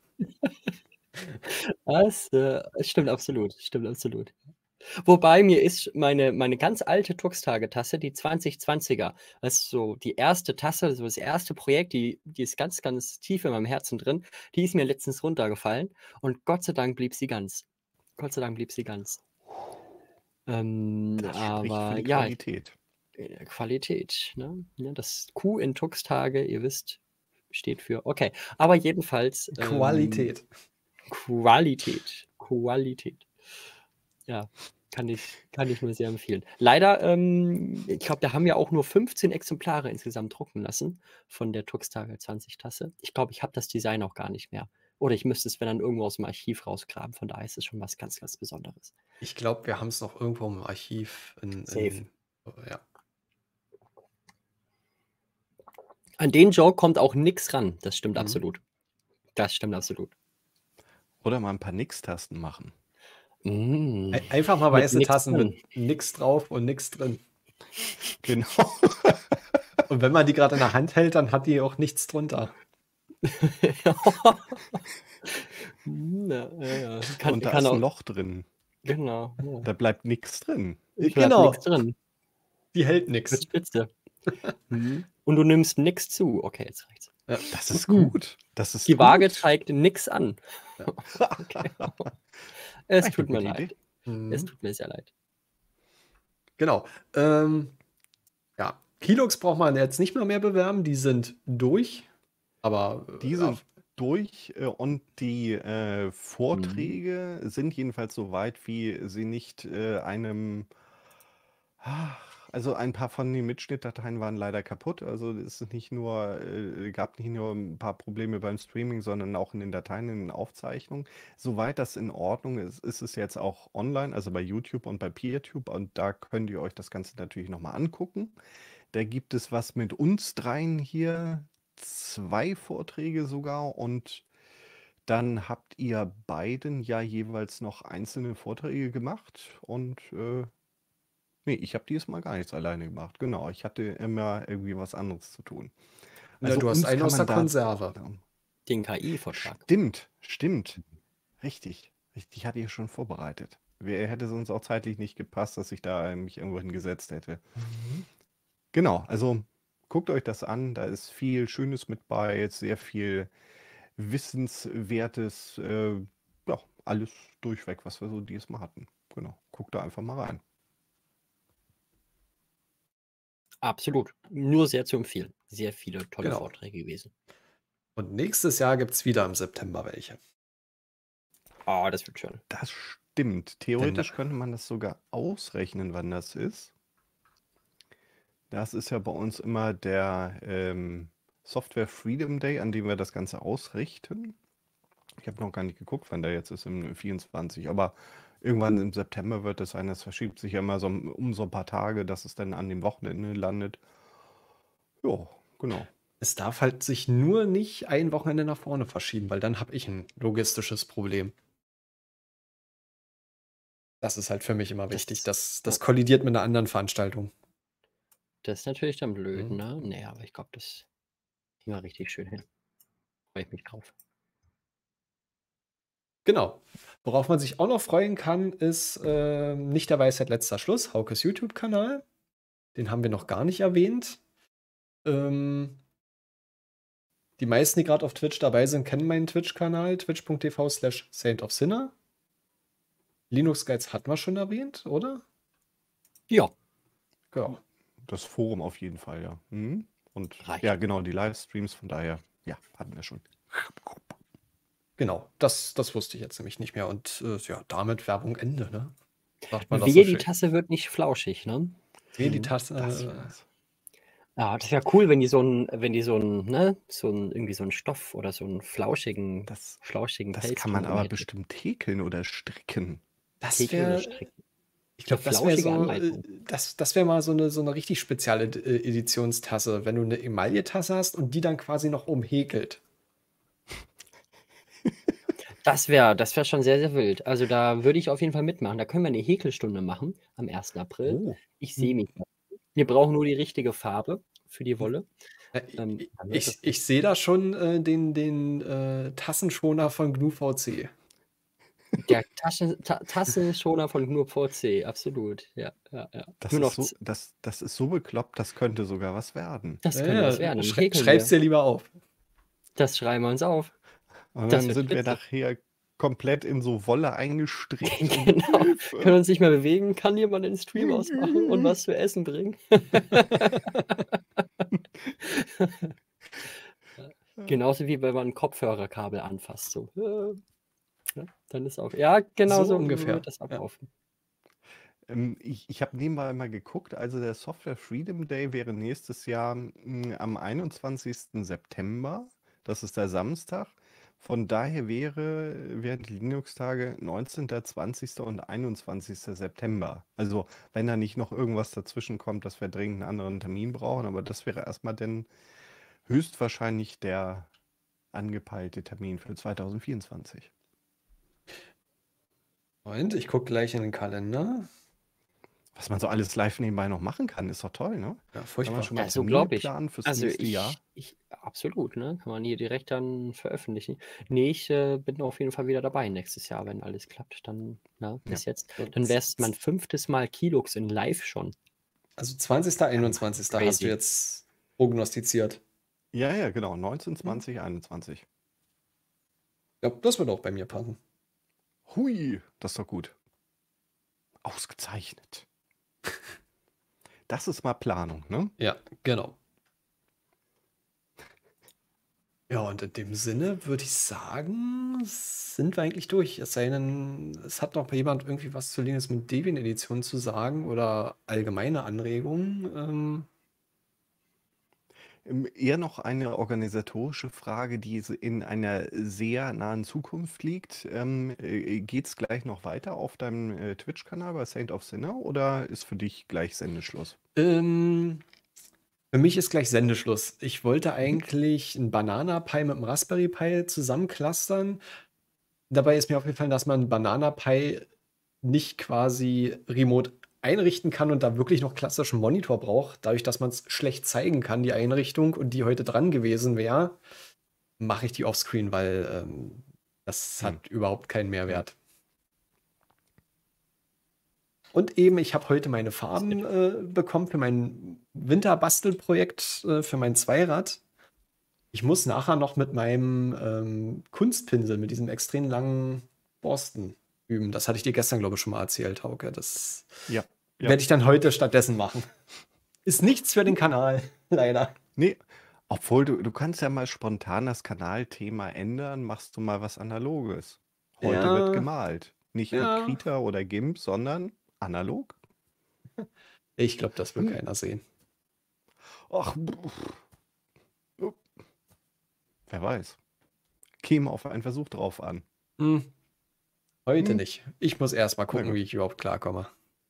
Das äh, stimmt absolut. Stimmt absolut. Wobei mir ist meine, meine ganz alte Tux-Tage-Tasse, die zwanzig zwanziger, das ist so die erste Tasse, so das erste Projekt, die, die ist ganz, ganz tief in meinem Herzen drin. Die ist mir letztens runtergefallen und Gott sei Dank blieb sie ganz. Gott sei Dank blieb sie ganz. Ähm, Das spricht für aber die ja, ich- Qualität. äh, Qualität. Ne? Ja, das Q in Tux-Tage, ihr wisst, steht für. Okay, aber jedenfalls. Ähm, Qualität. Qualität. Qualität. Ja, kann ich, kann ich nur sehr empfehlen. Leider, ähm, ich glaube, da haben wir auch nur fünfzehn Exemplare insgesamt drucken lassen von der Tux-Tage zwanzig Tasse. Ich glaube, ich habe das Design auch gar nicht mehr. Oder ich müsste es, wenn dann irgendwo aus dem Archiv rausgraben. Von daher ist es schon was ganz, ganz Besonderes. Ich glaube, wir haben es noch irgendwo im Archiv. In, Safe. in, ja. An den Joke kommt auch nichts ran. Das stimmt Mhm. absolut. Das stimmt absolut. Oder mal ein paar Nix-Tasten machen. Mm. Ein- Einfach mal Mit weiße nix Tassen drin. mit nix drauf und nix drin. Genau. Und wenn man die gerade in der Hand hält, dann hat die auch nichts drunter. Ja, ja, ja. Kann, Und da kann ist auch, ein Loch drin. Genau, ja. Da bleibt nichts drin. Bleibt Genau. nichts drin. Die hält Wird nichts. spitze. Mhm. Und du nimmst nichts zu. Okay, jetzt reicht's. Ja. Das ist gut. Das ist Die Waage gut. zeigt nichts an. Ja. Okay. Es Echt tut eine mir gute leid. Mhm. Es tut mir sehr leid. Genau. Ähm, ja, Hilux braucht man jetzt nicht mehr mehr bewerben. Die sind durch. Aber äh, Die ja, sind durch äh, und die äh, Mhm. Vorträge sind jedenfalls so weit, wie sie nicht äh, einem. Ah, Also ein paar von den Mitschnittdateien waren leider kaputt. Also es ist nicht nur, äh, gab nicht nur ein paar Probleme beim Streaming, sondern auch in den Dateien, in den Aufzeichnungen. Soweit das in Ordnung ist, ist es jetzt auch online, also bei YouTube und bei PeerTube. Und da könnt ihr euch das Ganze natürlich nochmal angucken. Da gibt es was mit uns dreien hier, zwei Vorträge sogar. Und dann habt ihr beiden ja jeweils noch einzelne Vorträge gemacht. Und äh, nee, ich habe dieses Mal gar nichts alleine gemacht. Genau, ich hatte immer irgendwie was anderes zu tun. na, Also du hast uns einen kann aus der man da. Konserve. Den K I-Vortrag. Stimmt, stimmt. Richtig, richtig, hatte ich schon vorbereitet. Wer hätte es uns auch zeitlich nicht gepasst, dass ich da mich irgendwo hingesetzt hätte. Mhm. Genau, also guckt euch das an. Da ist viel Schönes mit bei, sehr viel Wissenswertes. Äh, ja, alles durchweg, was wir so dieses Mal hatten. Genau, guckt da einfach mal rein. Absolut. Nur sehr zu empfehlen. Sehr viele tolle Genau. Vorträge gewesen. Und nächstes Jahr gibt es wieder im September welche. Oh, das wird schön. Das stimmt. Theoretisch könnte man das sogar ausrechnen, wann das ist. Das ist ja bei uns immer der ähm, Software Freedom Day, an dem wir das Ganze ausrichten. Ich habe noch gar nicht geguckt, wann der jetzt ist, im vierundzwanzig. Aber irgendwann im September wird es sein. Das verschiebt sich ja immer so um, um so ein paar Tage, dass es dann an dem Wochenende landet. Ja, genau. Es darf halt sich nur nicht ein Wochenende nach vorne verschieben, weil dann habe ich ein logistisches Problem. Das ist halt für mich immer wichtig. Das, das ja. kollidiert mit einer anderen Veranstaltung. Das ist natürlich dann blöd, Mhm. ne? Nee, aber ich glaube, das kriegen wir richtig schön hin. Freue ich mich drauf. Genau. Worauf man sich auch noch freuen kann, ist äh, nicht der Weisheit letzter Schluss, Haukes YouTube-Kanal. Den haben wir noch gar nicht erwähnt. Ähm, die meisten, die gerade auf Twitch dabei sind, kennen meinen Twitch-Kanal, twitch.tv slash Saint of Sinner. Linux Guides hatten wir schon erwähnt, oder? Ja. Ja. Das Forum auf jeden Fall, ja. Mhm. Und Reicht. ja, genau, die Livestreams, von daher, ja, hatten wir schon. Genau, das, das wusste ich jetzt nämlich nicht mehr. Und äh, ja, damit Werbung Ende, ne? Sagt man das Wehe, so die schön. Tasse wird nicht flauschig, ne? Wehe, die Mhm. Tasse. Das Äh, war's. Ja, das wäre cool, wenn die so ein, wenn die so ein, ne, so ein, irgendwie so einen Stoff oder so einen flauschigen, Das, flauschigen das Pelz kann man drumherum aber hätte. bestimmt häkeln oder stricken. das Häkeln oder wäre. stricken. Ich glaube, Eine das wäre flauschige so. Äh, Anleitung. das das wäre mal so eine, so eine richtig spezielle äh, Editionstasse, wenn du eine Emaille-Tasse hast und die dann quasi noch umhäkelt. Das wäre, das wäre schon sehr, sehr wild. Also da würde ich auf jeden Fall mitmachen. Da können wir eine Häkelstunde machen am ersten April. Oh, Ich sehe mich. Wir brauchen nur die richtige Farbe für die Wolle. Ja, Ähm, ich dann wird ich, das ich sehe da schon äh, den, den äh, Tassenschoner von G N U V C. der Taschen, Ta Tassenschoner von G N U V C, absolut. Ja, ja, ja. das Nur ist, noch so, z- das, das ist so bekloppt, das könnte sogar was werden. das Ja, könnte ja, was werden. Dann schrei häkeln schreib's wir. dir lieber auf. Das schreiben wir uns auf. Und Das dann wird sind wir spitze. nachher komplett in so Wolle eingestrickt. und Genau. Hilfe. Können uns nicht mehr bewegen. Kann jemand den Stream ausmachen und was zu essen bringen? Genauso wie wenn man ein Kopfhörerkabel anfasst. So. äh, Ja, dann ist auch. Ja, genau So so ungefähr, wird das ja. ablaufen. Ähm, ich ich habe nebenbei mal geguckt, also der Software Freedom Day wäre nächstes Jahr mm, am einundzwanzigsten September. Das ist der Samstag. Von daher wäre, wären die Linux-Tage neunzehnten, zwanzigsten und einundzwanzigsten September. Also wenn da nicht noch irgendwas dazwischen kommt, dass wir dringend einen anderen Termin brauchen, aber das wäre erstmal dann höchstwahrscheinlich der angepeilte Termin für zweitausendvierundzwanzig. Moment, ich gucke gleich in den Kalender. Was man so alles live nebenbei noch machen kann, ist doch toll, ne? Ja, Kann man furchtbar. schon mal Ja, ist Termine unglaublich. planen fürs Also nächste Jahr? ich, ich, absolut, ne? Kann man hier direkt dann veröffentlichen. Nee, ich äh, bin auf jeden Fall wieder dabei nächstes Jahr, wenn alles klappt. Dann, na, bis jetzt. So, Dann z- wäre es mein z- fünftes Mal Kilux in live schon. Also zwanzigster einundzwanzigster hast du Crazy. jetzt prognostiziert. Ja, ja, genau. neunzehn, Hm? zwanzig, einundzwanzig. Ja, das wird auch bei mir passen. Hui, das ist doch gut. Ausgezeichnet. Das ist mal Planung, ne? Ja, genau. Ja, und in dem Sinne würde ich sagen, sind wir eigentlich durch. Es sei denn, es hat noch jemand irgendwie was zu Linux mit Debian Edition zu sagen oder allgemeine Anregungen. Ähm, Ähm, Eher noch eine organisatorische Frage, die so in einer sehr nahen Zukunft liegt. Ähm, äh, geht's gleich noch weiter auf deinem äh, Twitch-Kanal bei Saint of Sinner oder ist für dich gleich Sendeschluss? ähm, für mich ist gleich Sendeschluss. Ich wollte Mhm. eigentlich einen Banana Pi mit einem Raspberry Pi zusammenclustern. Dabei ist mir aufgefallen, dass man Banana Pi nicht quasi remote einrichten kann und da wirklich noch klassischen Monitor braucht. Dadurch, dass man es schlecht zeigen kann, die Einrichtung, und die heute dran gewesen wäre, mache ich die offscreen, weil ähm, das Hm. hat überhaupt keinen Okay. Mehrwert. Und eben, ich habe heute meine Farben äh, bekommen für mein Winterbastelprojekt, äh, für mein Zweirad. Ich muss nachher noch mit meinem ähm, Kunstpinsel, mit diesem extrem langen Borsten üben. Das hatte ich dir gestern, glaube ich, schon mal erzählt, Hauke. Das Ja, ja. werde ich dann heute stattdessen machen. Ist nichts für den Kanal, leider. Nee, obwohl du, du kannst ja mal spontan das Kanalthema ändern, machst du mal was Analoges. Heute wird Ja, gemalt. Nicht mit ja. Krita oder GIMP, sondern analog. Ich glaube, das will Hm. keiner sehen. Ach, pff. Oh, wer weiß. Käme auf einen Versuch drauf an. Hm, heute Hm. nicht. Ich muss erst mal Na gucken, gut. wie ich überhaupt klarkomme.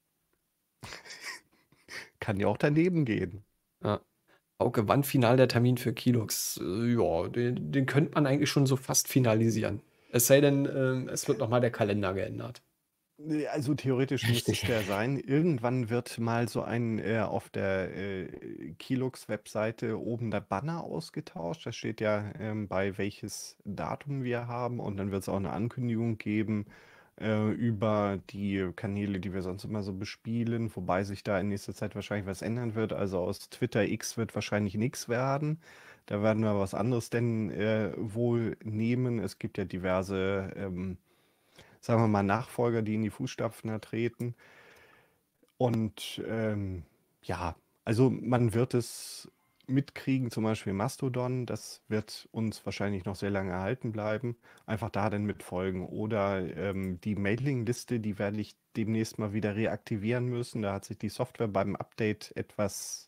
Kann ja auch daneben gehen. Ja. Hauke, wann final der Termin für Kilux? Äh, ja, den, den könnte man eigentlich schon so fast finalisieren. Es sei denn, ähm, es wird nochmal der Kalender geändert. Nee, Also theoretisch müsste es Richtig. der sein. Irgendwann wird mal so ein äh, auf der äh, Kilux-Webseite oben der Banner ausgetauscht. Da steht ja ähm, bei, welches Datum wir haben. Und dann wird es auch eine Ankündigung geben äh, über die Kanäle, die wir sonst immer so bespielen. Wobei sich da in nächster Zeit wahrscheinlich was ändern wird. Also aus Twitter X wird wahrscheinlich nichts werden. Da werden wir was anderes denn äh, wohl nehmen. Es gibt ja diverse ähm, sagen wir mal, Nachfolger, die in die Fußstapfen da treten. Und ähm, ja, also man wird es mitkriegen, zum Beispiel Mastodon, das wird uns wahrscheinlich noch sehr lange erhalten bleiben. Einfach da dann mitfolgen. Oder ähm, die Mailingliste, die werde ich demnächst mal wieder reaktivieren müssen. Da hat sich die Software beim Update etwas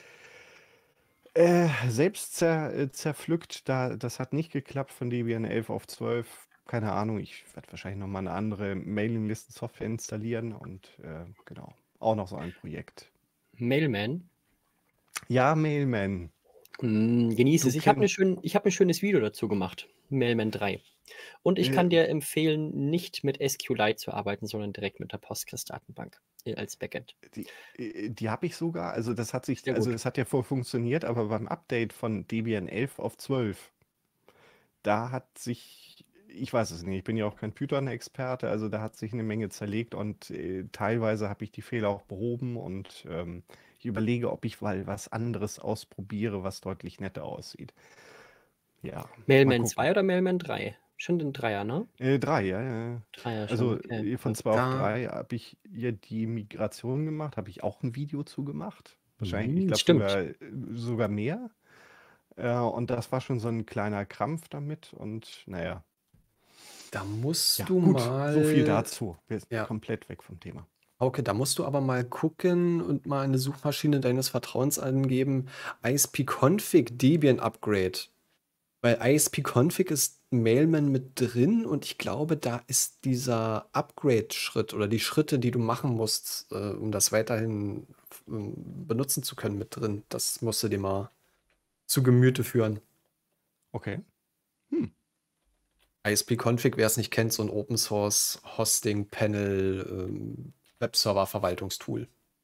äh, selbst zer, äh, zerpflückt. Da, das hat nicht geklappt von Debian elf auf zwölf. Keine Ahnung, ich werde wahrscheinlich nochmal eine andere Mailinglisten-Software installieren und äh, genau, auch noch so ein Projekt. Mailman. Ja, Mailman. Mm, genieß Du es. Ich habe ein, kennst. schön, ich hab ein schönes Video dazu gemacht. Mailman drei. Und ich kann Äh, dir empfehlen, nicht mit SQLite zu arbeiten, sondern direkt mit der Postgres-Datenbank äh, als Backend. die äh, die habe ich sogar, also das hat sich, Sehr also gut. es hat ja voll funktioniert, aber beim Update von Debian elf auf zwölf, da hat sich, ich weiß es nicht, ich bin ja auch kein Python-Experte, also da hat sich eine Menge zerlegt und äh, teilweise habe ich die Fehler auch behoben und ähm, ich überlege, ob ich mal was anderes ausprobiere, was deutlich netter aussieht. Ja, mal Mailman gucken. zwei oder Mailman drei? Schon den Dreier, ne? Äh, drei, ja, ja. Dreier schon, Also okay. äh, von Krass. zwei auf Da, drei habe ich ja die Migration gemacht, habe ich auch ein Video zu gemacht. Wahrscheinlich, ich Hm, glaube stimmt. sogar, äh, sogar mehr. Äh, und das war schon so ein kleiner Krampf damit und naja. da musst Ja, du gut, so viel mal, dazu. Wir sind ja, komplett weg vom Thema. Hauke, da musst du aber mal gucken und mal eine Suchmaschine deines Vertrauens angeben. ispconfig Debian Upgrade. Weil ispconfig ist Mailman mit drin und ich glaube, da ist dieser Upgrade-Schritt oder die Schritte, die du machen musst, äh, um das weiterhin ähm, benutzen zu können, mit drin. Das musst du dir mal zu Gemüte führen. Okay. Hm. ispconfig, wer es nicht kennt, so ein Open Source Hosting Panel ähm, Webserver Verwaltungstool.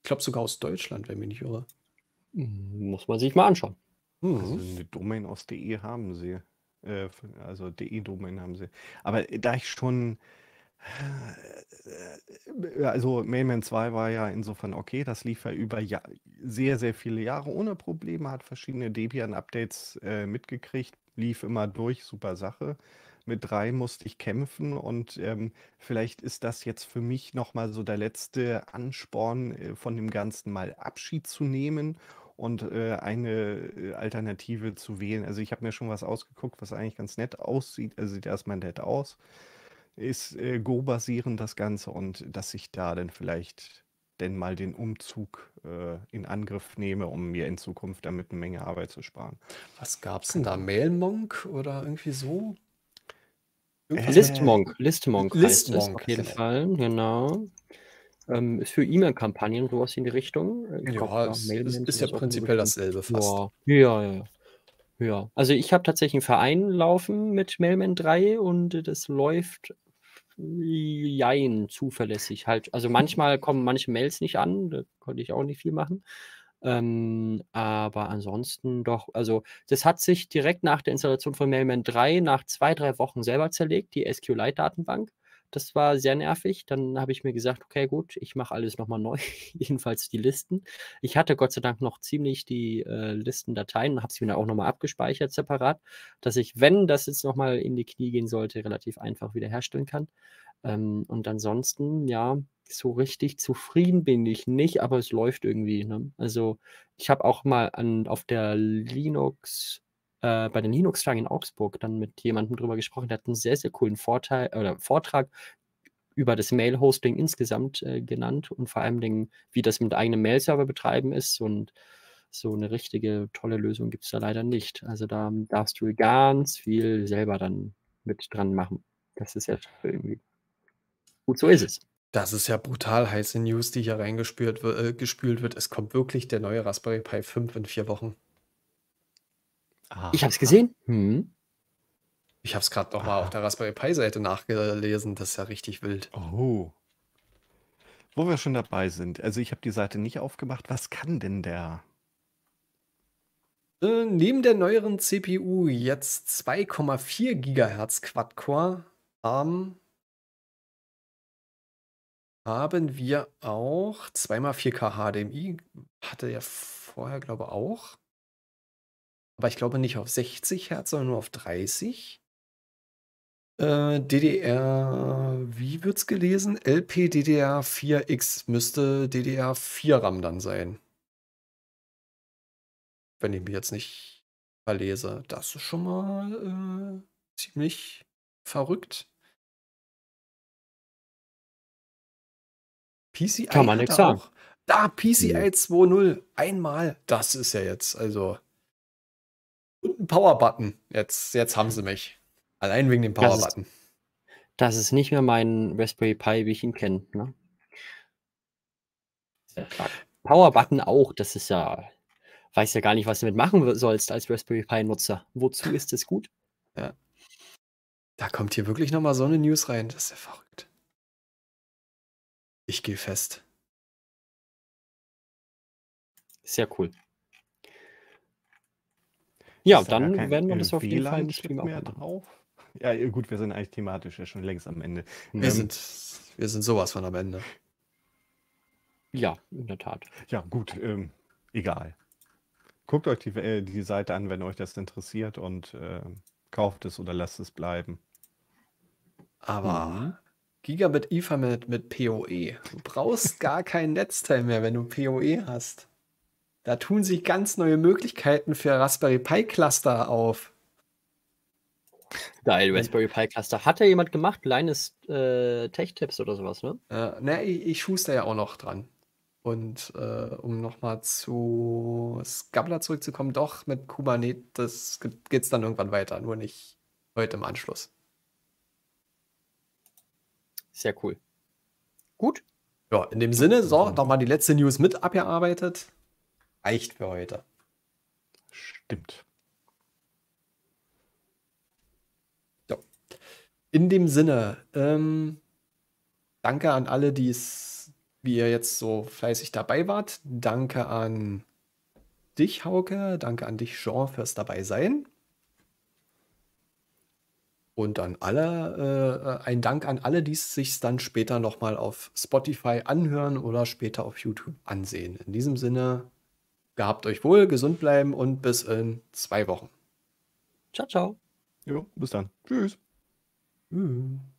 glaube sogar aus Deutschland, wenn mich nicht irre. Muss man sich mal anschauen. Also Mhm. eine Domain aus .de haben sie. Äh, also .de-Domain haben sie. Aber da ich schon äh, also Mailman zwei war ja insofern okay, das lief ja über ja sehr, sehr viele Jahre ohne Probleme, hat verschiedene Debian-Updates äh, mitgekriegt, lief immer durch, super Sache. Mit drei musste ich kämpfen und ähm, vielleicht ist das jetzt für mich nochmal so der letzte Ansporn, äh, von dem Ganzen mal Abschied zu nehmen und äh, eine äh, Alternative zu wählen. Also ich habe mir schon was ausgeguckt, was eigentlich ganz nett aussieht. Also sieht erstmal nett aus. Ist äh, Go-basierend das Ganze und dass ich da dann vielleicht denn mal den Umzug äh, in Angriff nehme, um mir in Zukunft damit eine Menge Arbeit zu sparen. Was gab's denn Keine da? Ahnung. Mailmonk oder irgendwie so? Irgendwas Äh, mit Listmonk, Listmonk heißt es Listmonk, auf jeden genau. Fall, genau. Ähm, ist für E-Mail-Kampagnen sowas in die Richtung. Äh, Ich glaube, Ja, ja, es ist, Mailman ist ja sowas auch in die prinzipiell Richtung. dasselbe fast. Ja, ja, ja, ja. Ja, also ich habe tatsächlich einen Verein laufen mit Mailman drei und das läuft jein, zuverlässig halt. Also manchmal kommen manche Mails nicht an, da konnte ich auch nicht viel machen. Ähm, aber ansonsten doch, also das hat sich direkt nach der Installation von Mailman drei nach zwei, drei Wochen selber zerlegt, die SQLite-Datenbank. Das war sehr nervig. Dann habe ich mir gesagt, okay, gut, ich mache alles nochmal neu, jedenfalls die Listen. Ich hatte Gott sei Dank noch ziemlich die äh, Listendateien und habe sie mir auch nochmal abgespeichert separat, dass ich, wenn das jetzt nochmal in die Knie gehen sollte, relativ einfach wiederherstellen kann. Ähm, und ansonsten, ja, so richtig zufrieden bin ich nicht, aber es läuft irgendwie. Ne? Also ich habe auch mal an, auf der Linux, äh, bei den Linux-Tagen in Augsburg dann mit jemandem drüber gesprochen, der hat einen sehr, sehr coolen Vorteil oder Vortrag über das Mail-Hosting insgesamt äh, genannt und vor allem, Dingen, wie das mit eigenem Mail-Server betreiben ist. Und so eine richtige tolle Lösung gibt es da leider nicht. Also da darfst du ganz viel selber dann mit dran machen. Das ist ja irgendwie gut, so ist es. Das ist ja brutal heiße News, die hier reingespült wird, äh, gespült wird. Es kommt wirklich der neue Raspberry Pi fünf in vier Wochen. Ich habe es Aha. gesehen. Hm. Ich habe es gerade noch mal auf Aha. der Raspberry Pi-Seite nachgelesen. Das ist ja richtig wild. Oh. Wo wir schon dabei sind. Also ich habe die Seite nicht aufgemacht. Was kann denn der? Äh, neben der neueren C P U jetzt zwei Komma vier Gigahertz Quad-Core ARM haben wir auch zwei mal vier K H D M I. Hatte er vorher, glaube ich, auch. Aber ich glaube nicht auf sechzig Hertz, sondern nur auf dreißig. Äh, D D R, wie wird's gelesen? L P D D R vier X müsste D D R vier RAM dann sein. Wenn ich mich jetzt nicht verlese. Das ist schon mal äh, ziemlich verrückt. Kann PCI man hat nichts er sagen. auch. Da, Nö. PCI zwei Punkt null. Einmal. Das ist ja jetzt, also. Und ein Power-Button. Jetzt, jetzt haben sie mich. Allein wegen dem Das ist, Power-Button. das ist nicht mehr mein Raspberry Pi, wie ich ihn kenne. Ne? Sehr stark. Power-Button auch, das ist ja, weiß ja gar nicht, was du damit machen sollst als Raspberry Pi-Nutzer. Wozu ist es gut? Ja. Da kommt hier wirklich nochmal so eine News rein. Das ist ja verrückt. Ich gehe fest. Sehr cool. Ja, Ist da gar dann kein werden wir äh, das auf jeden Fall im W L A N-Chip Stream auch mehr mal machen. drauf? Ja, äh, gut, wir sind eigentlich thematisch ja schon längst am Ende. Mhm. Wir, Ähm, sind, wir sind sowas von am Ende. Ja, in der Tat. ja, gut, ähm, egal. Guckt euch die, äh, die Seite an, wenn euch das interessiert und äh, kauft es oder lasst es bleiben. Aber Mhm. Gigabit Ethernet mit P O E. Du brauchst gar kein Netzteil mehr, wenn du P O E hast. Da tun sich ganz neue Möglichkeiten für Raspberry Pi Cluster auf. Geil, Wenn, Raspberry Pi Cluster. Hat ja jemand gemacht? Kleines äh, Tech-Tips oder sowas, ne? äh, na, ich, ich schuster ja auch noch dran. Und äh, um nochmal zu Scabla zurückzukommen, doch mit Kubernetes geht es dann irgendwann weiter, nur nicht heute im Anschluss. Sehr cool. Gut. Ja, in dem Sinne, so, nochmal die letzte News mit abgearbeitet. Reicht für heute. Stimmt. Ja. In dem Sinne, ähm, danke an alle, die es wie ihr jetzt so fleißig dabei wart. Danke an dich, Hauke. Danke an dich, Jean, fürs dabei sein. Und an alle, äh, ein Dank an alle, die es sich dann später nochmal auf Spotify anhören oder später auf YouTube ansehen. In diesem Sinne, gehabt euch wohl, gesund bleiben und bis in zwei Wochen. Ciao, ciao. Jo, bis dann. Tschüss. Mhm.